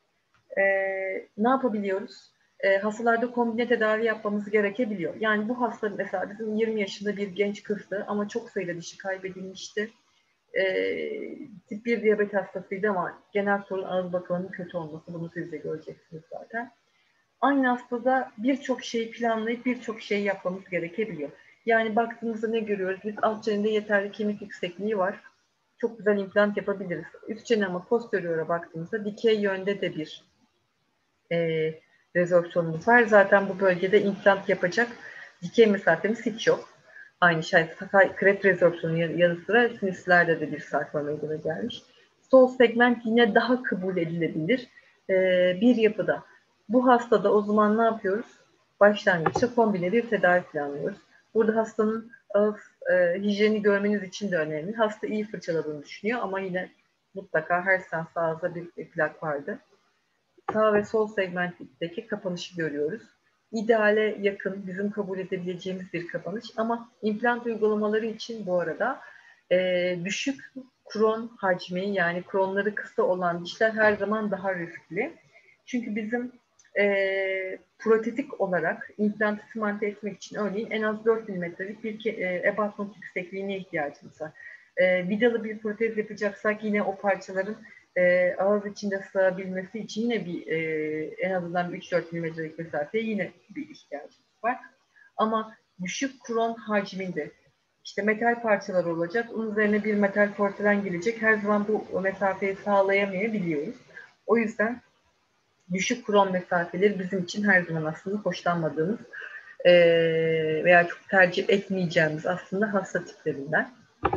Ne yapabiliyoruz? Hastalarda kombine tedavi yapmamız gerekebiliyor. Yani bu hasta mesela bizim 20 yaşında bir genç kızdı ama çok sayıda dişi kaybedilmişti. Tip 1 diyabet hastasıydı ama genel sorun ağız bakımının kötü olması. Bunu siz de göreceksiniz zaten. Aynı hastada birçok şeyi planlayıp birçok şeyi yapmamız gerekebiliyor. Yani baktığımızda ne görüyoruz? Biz alt çenede yeterli kemik yüksekliği var. Çok güzel implant yapabiliriz. Üst çene ama posteriora baktığımızda dikey yönde de bir rezorpsiyonumuz var. Zaten bu bölgede implant yapacak dikey mesafemiz hiç yok. Aynı şey kret rezorpsiyonu yanı sıra sinüslerde de bir sarkma meydana gelmiş. Sol segment yine daha kabul edilebilir bir yapıda. Bu hastada o zaman ne yapıyoruz? Başlangıçta kombine bir tedavi planlıyoruz. Burada hastanın ağız hijyeni görmeniz için de önemli. Hasta iyi fırçaladığını düşünüyor ama yine mutlaka her seansta ağızda bir plak vardı. Sağ ve sol segmentteki kapanışı görüyoruz. İdeale yakın, bizim kabul edebileceğimiz bir kapanış ama implant uygulamaları için bu arada düşük kron hacmi yani kronları kısa olan dişler her zaman daha riskli. Çünkü bizim protetik olarak implantı simante etmek için örneğin en az 4 milimetrelik bir abutment yüksekliğine ihtiyacımız var. Vidalı bir protez yapacaksak yine o parçaların ağız içinde sığabilmesi için yine bir en azından 3-4 milimetrelik mesafeye yine bir ihtiyacımız var. Ama düşük kron hacminde işte metal parçalar olacak. Onun üzerine bir metal porselen gelecek. Her zaman bu mesafeyi sağlayamayabiliyoruz. O yüzden düşük kron mesafeleri bizim için her zaman aslında hoşlanmadığımız veya çok tercih etmeyeceğimiz aslında hasta tiplerinden.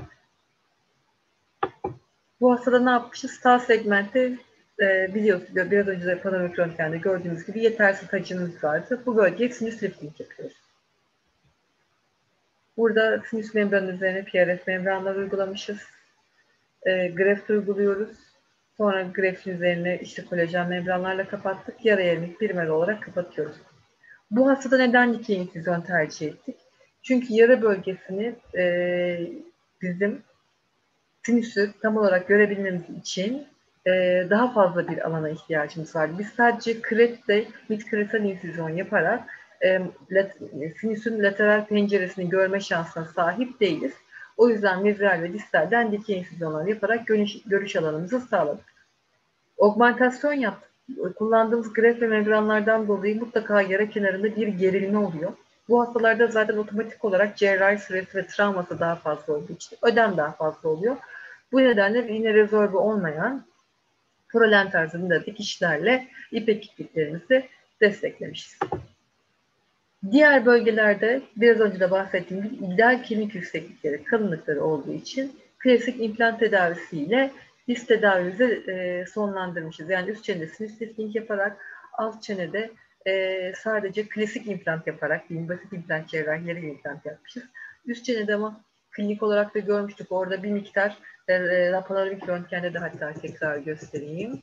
Bu hastada ne yapmışız? Sağ segmentte biliyorsunuz biraz önce de panoramik röntgende gördüğünüz gibi yetersiz hacimimiz vardı. Bu bölgeye sinüs lifting yapıyoruz. Burada sinüs membranın üzerine PRS membranlar uygulamışız. Greft uyguluyoruz. Sonra greftin üzerine işte kolajen membranlarla kapattık. Yara yerini primer olarak kapatıyoruz. Bu hastada neden dikey infüzyon tercih ettik? Çünkü yara bölgesini bizim sinüsü tam olarak görebilmemiz için daha fazla bir alana ihtiyacımız var. Biz sadece kreatte midkresal infüzyon yaparak sinüsün lateral penceresini görme şansına sahip değiliz. O yüzden mezral ve distalden dikey infüzyonlar yaparak görüş alanımızı sağladık. Augmentasyon yaptık. Kullandığımız gref ve membranlardan dolayı mutlaka yara kenarında bir gerilme oluyor. Bu hastalarda zaten otomatik olarak cerrahi süresi ve travması daha fazla olduğu için ödem daha fazla oluyor. Bu nedenle yine rezorbe olmayan Prolent tarzında dikişlerle ipek ipliklerimizi desteklemişiz. Diğer bölgelerde biraz önce de bahsettiğim gibi ideal kemik yükseklikleri, kalınlıkları olduğu için klasik implant tedavisiyle biz tedavimizi sonlandırmışız. Yani üst çenede sinüs lifting yaparak, alt çenede sadece klasik implant yaparak, basit implant cerrahileri implant yapmışız. Üst çenede ama klinik olarak da görmüştük. Orada bir miktar laparoskopik röntgende de hatta tekrar göstereyim.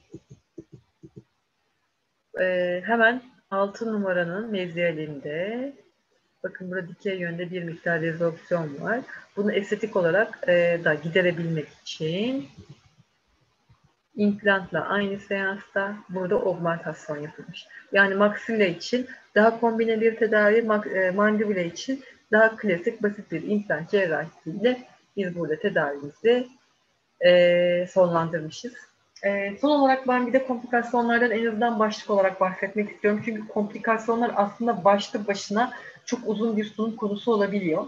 Hemen 6 numaranın meziyelinde bakın burada dikey yönde bir miktar rezorpsiyon var. Bunu estetik olarak da giderebilmek için implantla aynı seansta burada augmentasyon yapılmış. Yani maxilla için daha kombine bir tedavi, mandibula için daha klasik basit bir implant cerrahisiyle biz burada tedavimizi sonlandırmışız. Son olarak ben bir de komplikasyonlardan en azından başlık olarak bahsetmek istiyorum. Çünkü komplikasyonlar aslında başlı başına çok uzun bir sunum konusu olabiliyor.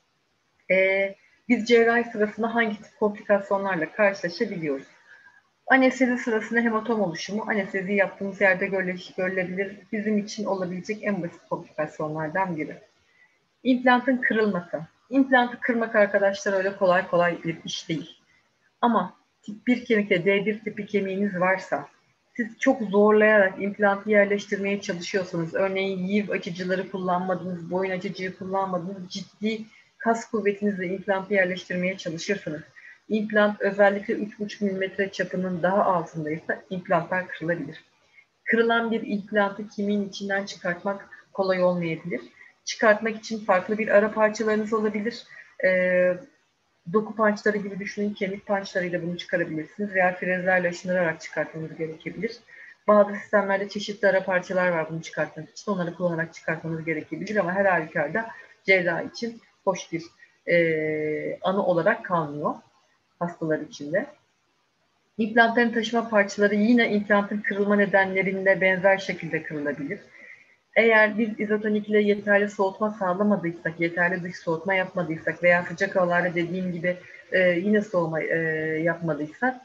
Biz cerrahi sırasında hangi tip komplikasyonlarla karşılaşabiliyoruz? Anestezi sırasında hematom oluşumu, anestezi yaptığımız yerde görülebilir. Bizim için olabilecek en basit komplikasyonlardan biri. İmplantın kırılması. İmplantı kırmak arkadaşlar öyle kolay kolay bir iş değil. Ama tip 1 kemikte D1 tipi kemiğiniz varsa, siz çok zorlayarak implantı yerleştirmeye çalışıyorsanız, örneğin yiv açıcıları kullanmadınız, boyun açıcıyı kullanmadınız, ciddi kas kuvvetinizle implantı yerleştirmeye çalışırsanız, implant özellikle 3,5 mm çapının daha altındaysa implantlar kırılabilir. Kırılan bir implantı kemiğin içinden çıkartmak kolay olmayabilir. Çıkartmak için farklı bir ara parçalarınız olabilir. Doku pançları gibi düşünün, kemik pançlarıyla bunu çıkarabilirsiniz veya frezlerle aşındırarak çıkartmanız gerekebilir. Bazı sistemlerde çeşitli ara parçalar var bunu çıkartmak için. Onları kullanarak çıkartmanız gerekebilir ama her halükarda cerrahi için hoş bir anı olarak kalmıyor hastalar için de. İmplantların taşıma parçaları yine implantın kırılma nedenlerinde benzer şekilde kırılabilir. Eğer biz izotonikle yeterli soğutma sağlamadıysak, yeterli dış soğutma yapmadıysak veya sıcak havalarda dediğim gibi yine soğuma yapmadıysak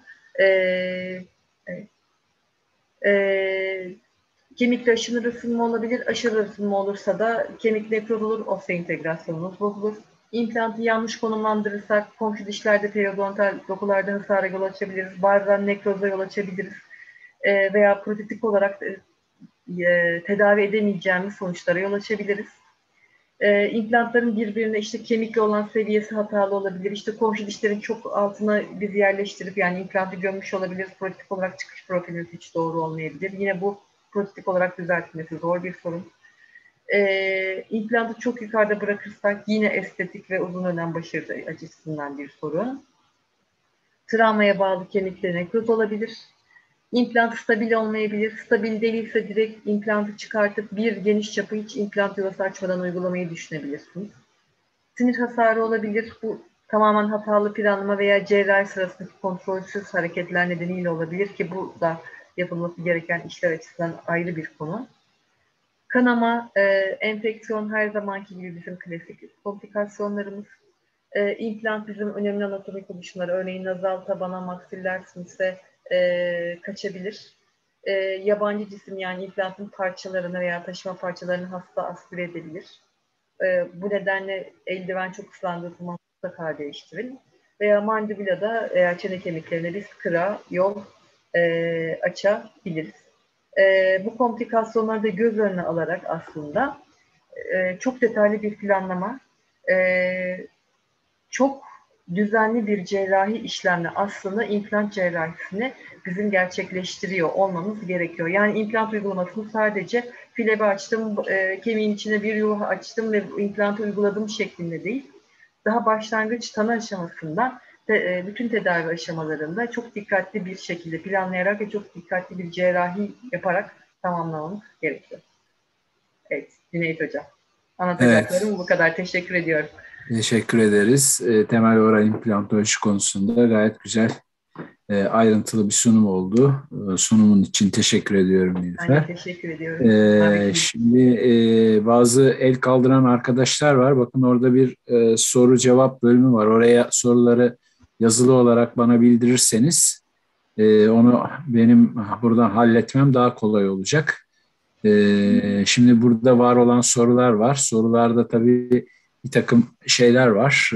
kemikte aşırı ısınma olabilir. Aşırı ısınma olursa da kemik nekroz olur, osteointegrasyonumuz bozulur. İmplantı yanlış konumlandırırsak komşu dişlerde periodontal dokularda hasara yol açabiliriz. Bazen nekroza yol açabiliriz. Veya protetik olarak tedavi edemeyeceğimiz sonuçlara yol açabiliriz. İmplantların birbirine işte kemikle olan seviyesi hatalı olabilir. İşte komşu dişlerin çok altına biz yerleştirip yani implantı gömmüş olabilir. Protetik olarak çıkış profilimiz hiç doğru olmayabilir. Yine bu protetik olarak düzeltmesi zor bir sorun. İmplantı çok yukarıda bırakırsak yine estetik ve uzun dönem başarı açısından bir sorun. Travmaya bağlı kemikte nekroz olabilir. İmplant stabil olmayabilir. Stabil değilse direkt implantı çıkartıp bir geniş çapı hiç implant yuvası açmadan uygulamayı düşünebilirsiniz. Sinir hasarı olabilir. Bu tamamen hatalı planlama veya cerrahi sırasındaki kontrolsüz hareketler nedeniyle olabilir ki bu da yapılması gereken işler açısından ayrı bir konu. Kanama, enfeksiyon her zamanki gibi bizim klasik komplikasyonlarımız. İmplant bizim önemli anatomik oluşumları, örneğin nazal tabana, maksiller sinüse kaçabilir. Yabancı cisim yani implantın parçalarını veya taşıma parçalarını hasta aspire edebilir. Bu nedenle eldiven çok ıslandığı zaman mutlaka değiştirin. Veya mandibulada veya çene kemiklerine biz kıra, yol açabiliriz. Bu komplikasyonları da göz önüne alarak aslında çok detaylı bir planlama, çok düzenli bir cerrahi işlemle aslında implant cerrahisini bizim gerçekleştiriyor olmamız gerekiyor. Yani implant uygulamasını sadece filebe açtım, kemiğin içine bir yuva açtım ve implantı uyguladım şeklinde değil. Daha başlangıç tanı aşamasında bütün tedavi aşamalarında çok dikkatli bir şekilde planlayarak ve çok dikkatli bir cerrahi yaparak tamamlamamız gerekiyor. Evet, Cüneyt Hocam. Evet, Anlatacaklarım bu kadar. Teşekkür ediyorum. teşekkür ederiz. Temel oral implantoloji konusunda gayet güzel, ayrıntılı bir sunum oldu. Sunumun için teşekkür ediyorum Ben de Nilüfer. teşekkür ediyorum. Tabii ki. Şimdi bazı el kaldıran arkadaşlar var. Bakın orada bir soru cevap bölümü var. Oraya soruları yazılı olarak bana bildirirseniz onu benim buradan halletmem daha kolay olacak. Şimdi burada var olan sorular var. Sorularda tabii bir takım şeyler var.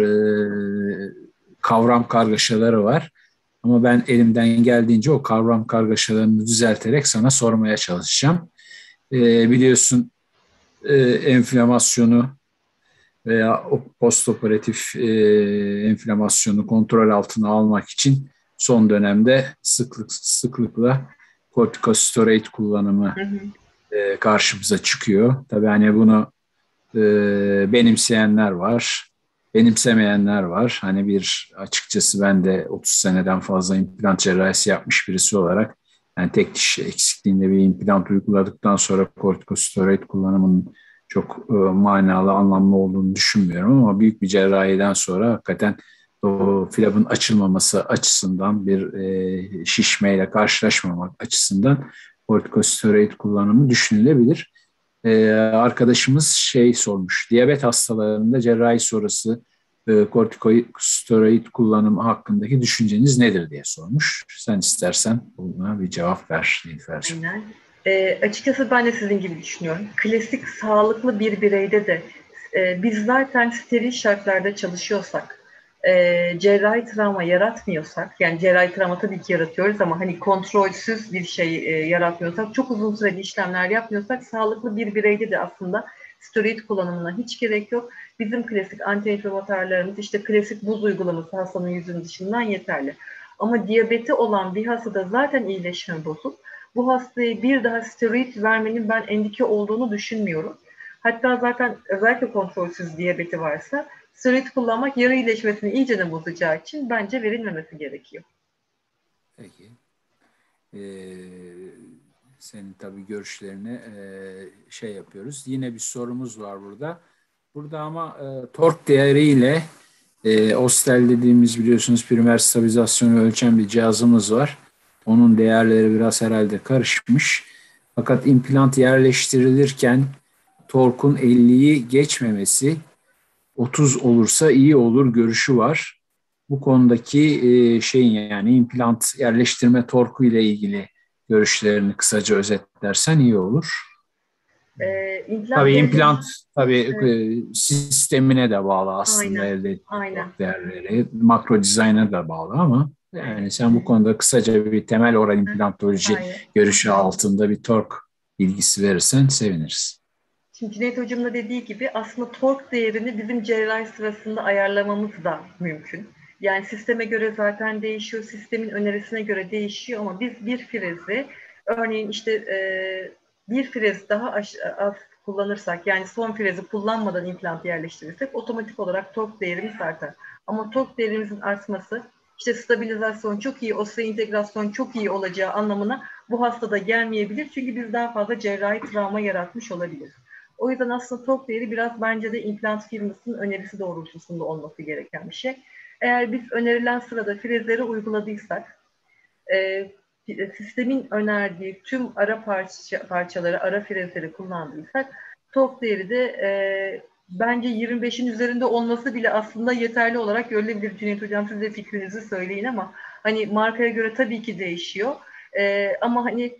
Kavram kargaşaları var. Ama ben elimden geldiğince o kavram kargaşalarını düzelterek sana sormaya çalışacağım. Biliyorsun, enflamasyonu veya postoperatif enflamasyonu kontrol altına almak için son dönemde sıklıkla kortikosteroid kullanımı Hı hı. karşımıza çıkıyor. Tabii hani bunu benimseyenler var, benimsemeyenler var. Hani açıkçası ben de 30 seneden fazla implant cerrahisi yapmış birisi olarak yani tek diş eksikliğinde bir implant uyguladıktan sonra kortikosteroid kullanımının çok manalı, anlamlı olduğunu düşünmüyorum ama büyük bir cerrahiden sonra hakikaten o flabın açılmaması açısından bir şişmeyle karşılaşmamak açısından kortikosteroid kullanımı düşünülebilir. Arkadaşımız sormuş. Diyabet hastalarında cerrahi sonrası kortikosteroid kullanımı hakkındaki düşünceniz nedir diye sormuş. Sen istersen buna bir cevap ver Nilüfer'cim. Aynen. Açıkçası ben de sizin gibi düşünüyorum. Klasik sağlıklı bir bireyde de biz zaten steril şartlarda çalışıyorsak, cerrahi travma yaratmıyorsak, yani cerrahi travma tabii ki yaratıyoruz ama hani kontrolsüz bir şey yaratmıyorsak, çok uzun süreli işlemler yapmıyorsak sağlıklı bir bireyde de aslında steroid kullanımına hiç gerek yok. Bizim klasik anti-inflamatuarlarımız, işte klasik buz uygulaması hastanın yüzünün dışından yeterli. Ama diyabeti olan bir hastada zaten iyileşme bozuk. Bu hastaya bir daha steroid vermenin ben endike olduğunu düşünmüyorum. Hatta zaten özellikle kontrolsüz diyabeti varsa steroid kullanmak yara iyileşmesini iyice de bozacağı için bence verilmemesi gerekiyor. Peki. Senin tabii görüşlerini yapıyoruz. Yine bir sorumuz var burada. Burada ama tork değeriyle Ostel dediğimiz biliyorsunuz primer stabilizasyonu ölçen bir cihazımız var. Onun değerleri biraz herhalde karışmış. Fakat implant yerleştirilirken torkun 50'yi geçmemesi 30 olursa iyi olur görüşü var. Bu konudaki yani implant yerleştirme torku ile ilgili görüşlerini kısaca özetlersen iyi olur. İmplant Tabii yerleştirme. implant Evet. sistemine de bağlı aslında Aynen, elde ettiği aynen. tork değerleri. Makro dizayna da bağlı ama yani sen bu konuda kısaca bir temel oral implantoloji Aynen. görüşü altında bir tork bilgisi verirsen seviniriz. Şimdi Cüneyt Hocam'ın da dediği gibi aslında tork değerini bizim cerrahi sırasında ayarlamamız da mümkün. Yani sisteme göre zaten değişiyor, sistemin önerisine göre değişiyor ama biz bir frezi, örneğin işte bir frez daha az kullanırsak, yani son frezi kullanmadan implant yerleştirirsek otomatik olarak tork değerimiz artar. Ama tork değerimizin artması işte stabilizasyon çok iyi, osseointegrasyon çok iyi olacağı anlamına bu hastada gelmeyebilir. Çünkü biz daha fazla cerrahi travma yaratmış olabiliriz. O yüzden aslında tork değeri biraz bence de implant firmasının önerisi doğrultusunda olması gereken bir şey. Eğer biz önerilen sırada frezleri uyguladıysak, sistemin önerdiği tüm ara parçaları, ara frezleri kullandıysak, tork değeri de bence 25'in üzerinde olması bile aslında yeterli olarak görülebilir. Cüneyt Hocam siz de fikrinizi söyleyin ama hani markaya göre tabii ki değişiyor. Ama hani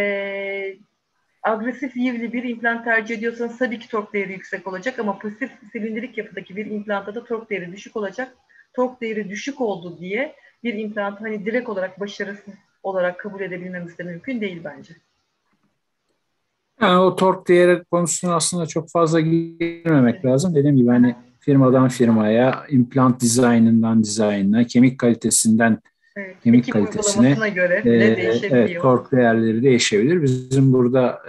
agresif yivli bir implant tercih ediyorsanız tabii ki tork değeri yüksek olacak ama pasif silindirik yapıdaki bir implantta da tork değeri düşük olacak. Tork değeri düşük oldu diye bir implantı hani direkt olarak başarısız olarak kabul edebilmemiz de mümkün değil bence. Yani o tork değeri konusuna aslında çok fazla girmemek lazım. Dediğim gibi hani firmadan firmaya, implant dizaynından dizaynına, Evet, kemik ekip kalitesine uygulamasına göre bile değişebiliyor. tork değerleri değişebilir. Bizim burada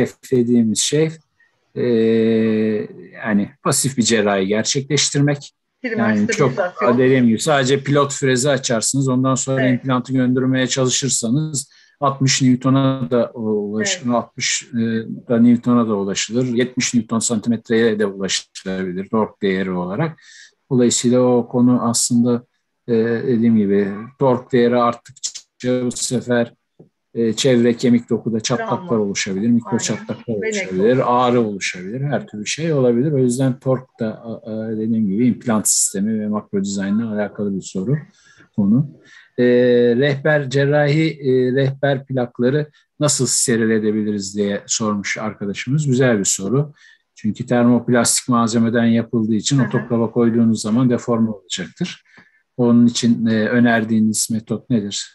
hedeflediğimiz şey e, yani pasif bir cerrahi gerçekleştirmek. Primer Yani çok stabilizasyon. dediğim gibi sadece pilot frezi açarsınız. Ondan sonra Evet. implantı göndermeye çalışırsanız 60 Newton'a da Evet. 60 da Newton'a da ulaşılır. 70 Newton santimetreye de ulaşılabilir tork değeri olarak. Dolayısıyla o konu aslında dediğim gibi tork değeri arttıkça bu sefer çevre kemik dokuda çatlaklar Travma. oluşabilir, mikro Aynen. çatlaklar Ve nekroz. oluşabilir, ağrı oluşabilir, her türlü şey olabilir. O yüzden tork da dediğim gibi implant sistemi ve makro dizaynla alakalı bir soru konu. Rehber cerrahi rehber plakları nasıl steril edebiliriz diye sormuş arkadaşımız. Güzel bir soru. Çünkü termoplastik malzemeden yapıldığı için Hı hı. otoklava koyduğunuz zaman deforme olacaktır. Onun için önerdiğiniz metot nedir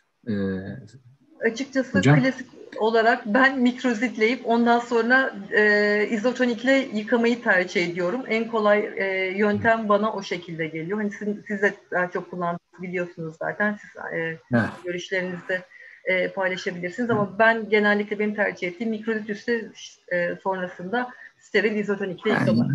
Açıkçası hocam? klasik olarak ben mikrozitleyip ondan sonra izotonikle yıkamayı tercih ediyorum. En kolay yöntem bana o şekilde geliyor. Hani siz de daha çok kullandığınızı biliyorsunuz zaten. Siz Evet. görüşlerinizde paylaşabilirsiniz ama ben genellikle benim tercih ettiğim mikrozit üstü sonrasında steril izotonikle Yani yıkamak.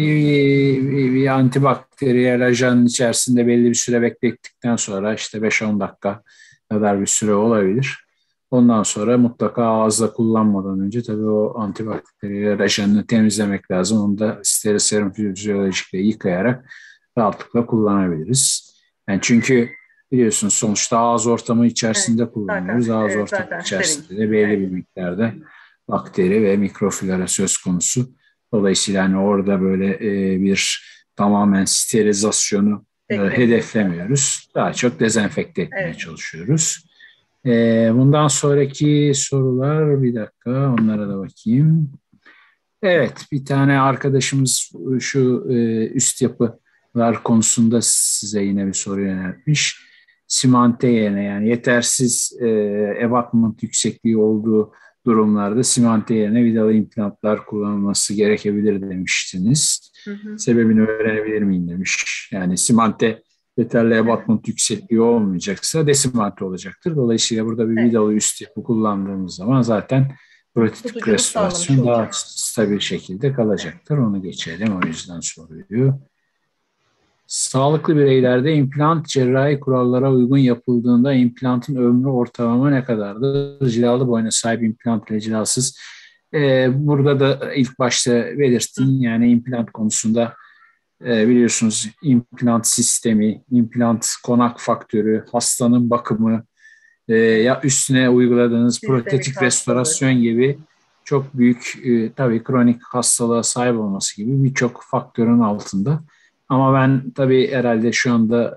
bir antibakteriyel ajanın içerisinde belli bir süre beklettikten sonra işte 5-10 dakika kadar bir süre olabilir. Ondan sonra mutlaka ağızda kullanmadan önce tabii o antibakteriyel ajanını temizlemek lazım. Onu da steril serum fizyolojikle yıkayarak rahatlıkla kullanabiliriz. Yani çünkü biliyorsunuz sonuçta ağız ortamı Evet, içerisinde kullanıyoruz. Ağız ortamı zaten steril. içerisinde de belli Evet, bir miktarda bakteri ve mikroflora söz konusu. Dolayısıyla hani orada böyle bir tamamen sterilizasyonu beklemiyorum. hedeflemiyoruz. Daha çok dezenfekte etmeye Evet. çalışıyoruz. Bundan sonraki sorular bir dakika onlara da bakayım. Evet, bir tane arkadaşımız şu üst yapılar konusunda size yine bir soru yöneltmiş. Simante yerine yani yetersiz abutment yüksekliği olduğu durumlarda simante yerine vidalı implantlar kullanılması gerekebilir demiştiniz. Hı hı. Sebebini öğrenebilir miyim demiş. Yani simante yeterli abutment yüksekliği olmayacaksa desimante olacaktır. Dolayısıyla burada bir Evet. vidalı üst yapı kullandığımız zaman zaten protetik Tutuculuk sağlamış restorasyon daha olacak. stabil şekilde Evet. kalacaktır. Onu geçelim. O yüzden soruyor. Sağlıklı bireylerde implant cerrahi kurallara uygun yapıldığında implantın ömrü ortalama ne kadardır? Cilalı boyuna sahip implant ile cilasız. Burada da ilk başta Hı. belirttiğin yani implant konusunda biliyorsunuz implant sistemi, implant konak faktörü, hastanın bakımı, ya üstüne uyguladığınız Sistemik protetik hastalığı. restorasyon gibi çok büyük tabii kronik hastalığa sahip olması gibi birçok faktörün altında. Ama ben tabii herhalde şu anda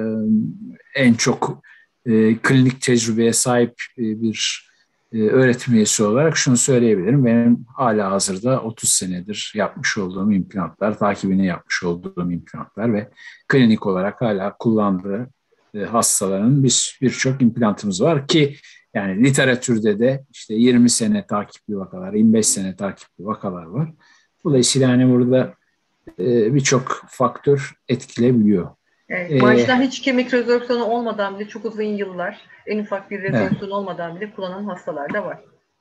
en çok klinik tecrübeye sahip bir öğretim üyesi olarak şunu söyleyebilirim. Benim hala hazırda 30 senedir yapmış olduğum implantlar, takibini yapmış olduğum implantlar ve klinik olarak hala kullandığı hastaların birçok implantımız var ki yani literatürde de işte 20 sene takipli vakalar, 25 sene takipli vakalar var. Dolayısıyla hani burada birçok faktör etkilebiliyor. Evet. E, Baştan hiç kemik rezorpsiyonu olmadan bile çok uzun yıllar en ufak bir evet. rezorpsiyon olmadan bile kullanan hastalar da var.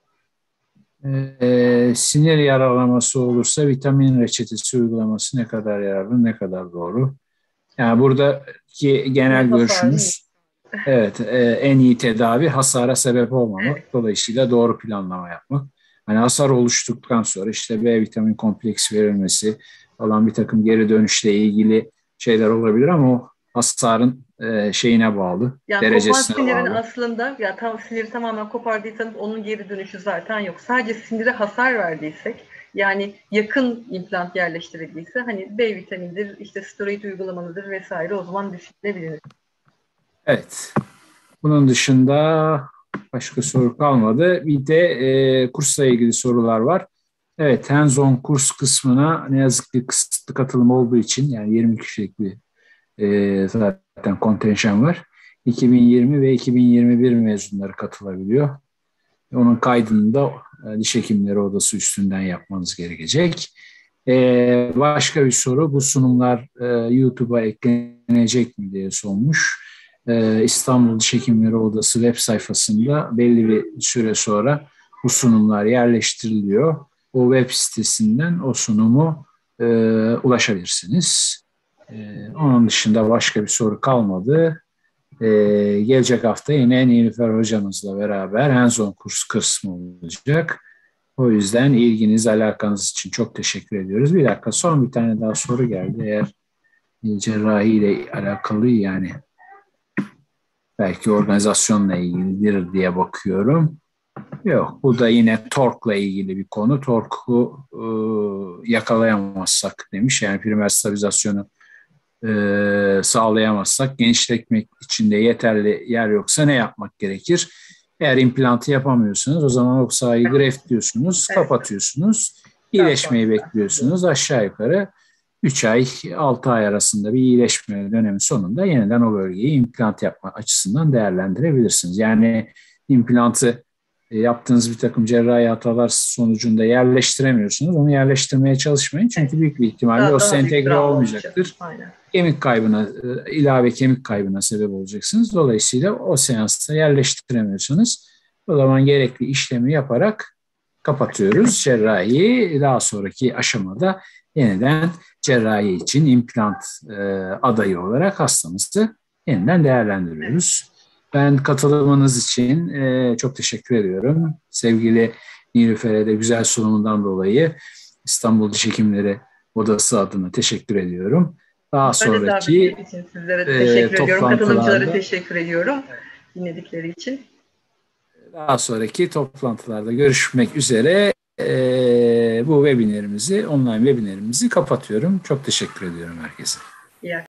Sinir yaralaması olursa vitamin reçetesi uygulaması ne kadar yararlı, ne kadar doğru? Yani buradaki genel Sinir hasarını görüşümüz evet, en iyi tedavi hasara sebep olmamak. evet. Dolayısıyla doğru planlama yapmak. Hani hasar oluştuktan sonra işte B vitamin kompleksi verilmesi falan bir takım geri dönüşle ilgili şeyler olabilir ama o hasarın şeyine bağlı, Yani kopan derecesine sinirin bağlı. aslında ya tam siniri tamamen kopardıysanız onun geri dönüşü zaten yok. Sadece sinire hasar verdiysek yani yakın implant yerleştirildiyse hani B vitamindir, işte steroid uygulamalıdır vesaire o zaman düşünülebilir. Evet. Bunun dışında başka soru kalmadı. Bir de kursla ilgili sorular var. Evet, hands-on kurs kısmına ne yazık ki kısıtlı katılım olduğu için yani 20 kişilik bir zaten kontenjan var. 2020 ve 2021 mezunları katılabiliyor. Onun kaydını da diş hekimleri odası üstünden yapmanız gerekecek. Başka bir soru, bu sunumlar YouTube'a eklenecek mi diye sormuş. İstanbul Diş Hekimleri Odası web sayfasında belli bir süre sonra bu sunumlar yerleştiriliyor. O web sitesinden o sunumu ulaşabilirsiniz. Onun dışında başka bir soru kalmadı. Gelecek hafta yine Nilüfer hocamızla beraber hands-on kurs kısmı olacak. O yüzden ilginiz, alakanız için çok teşekkür ediyoruz. Bir dakika, son bir tane daha soru geldi. Eğer cerrahi ile alakalı, yani belki organizasyonla ilgilidir diye bakıyorum. Yok, bu da yine torkla ilgili bir konu. Torku yakalayamazsak demiş. Yani primer stabilizasyonu sağlayamazsak, genişletmek için de yeterli yer yoksa ne yapmak gerekir? Eğer implantı yapamıyorsunuz, o zaman o sahayı graft diyorsunuz, kapatıyorsunuz, iyileşmeyi bekliyorsunuz. Aşağı yukarı 3 ay, 6 ay arasında bir iyileşme dönemi sonunda yeniden o bölgeyi implant yapma açısından değerlendirebilirsiniz. Yani implantı yaptığınız bir takım cerrahi hatalar sonucunda yerleştiremiyorsunuz. Onu yerleştirmeye çalışmayın. Çünkü büyük bir ihtimalle o entegre olmayacaktır. Kemik kaybına, ilave kemik kaybına sebep olacaksınız. Dolayısıyla o seansta yerleştiremiyorsunuz. O zaman gerekli işlemi yaparak kapatıyoruz cerrahiyi. Daha sonraki aşamada yeniden cerrahi için implant adayı olarak hastamızı yeniden değerlendiriyoruz. Ben katılımınız için çok teşekkür ediyorum. Sevgili Nilüfer'e de güzel sunumundan dolayı İstanbul Diş Hekimleri Odası adına teşekkür ediyorum. Daha sonraki için sizlere teşekkür ediyorum. Katılımcılara teşekkür ediyorum dinledikleri için. Daha sonraki toplantılarda görüşmek üzere. Bu webinlerimizi, online webinlerimizi kapatıyorum. Çok teşekkür ediyorum herkese. İyi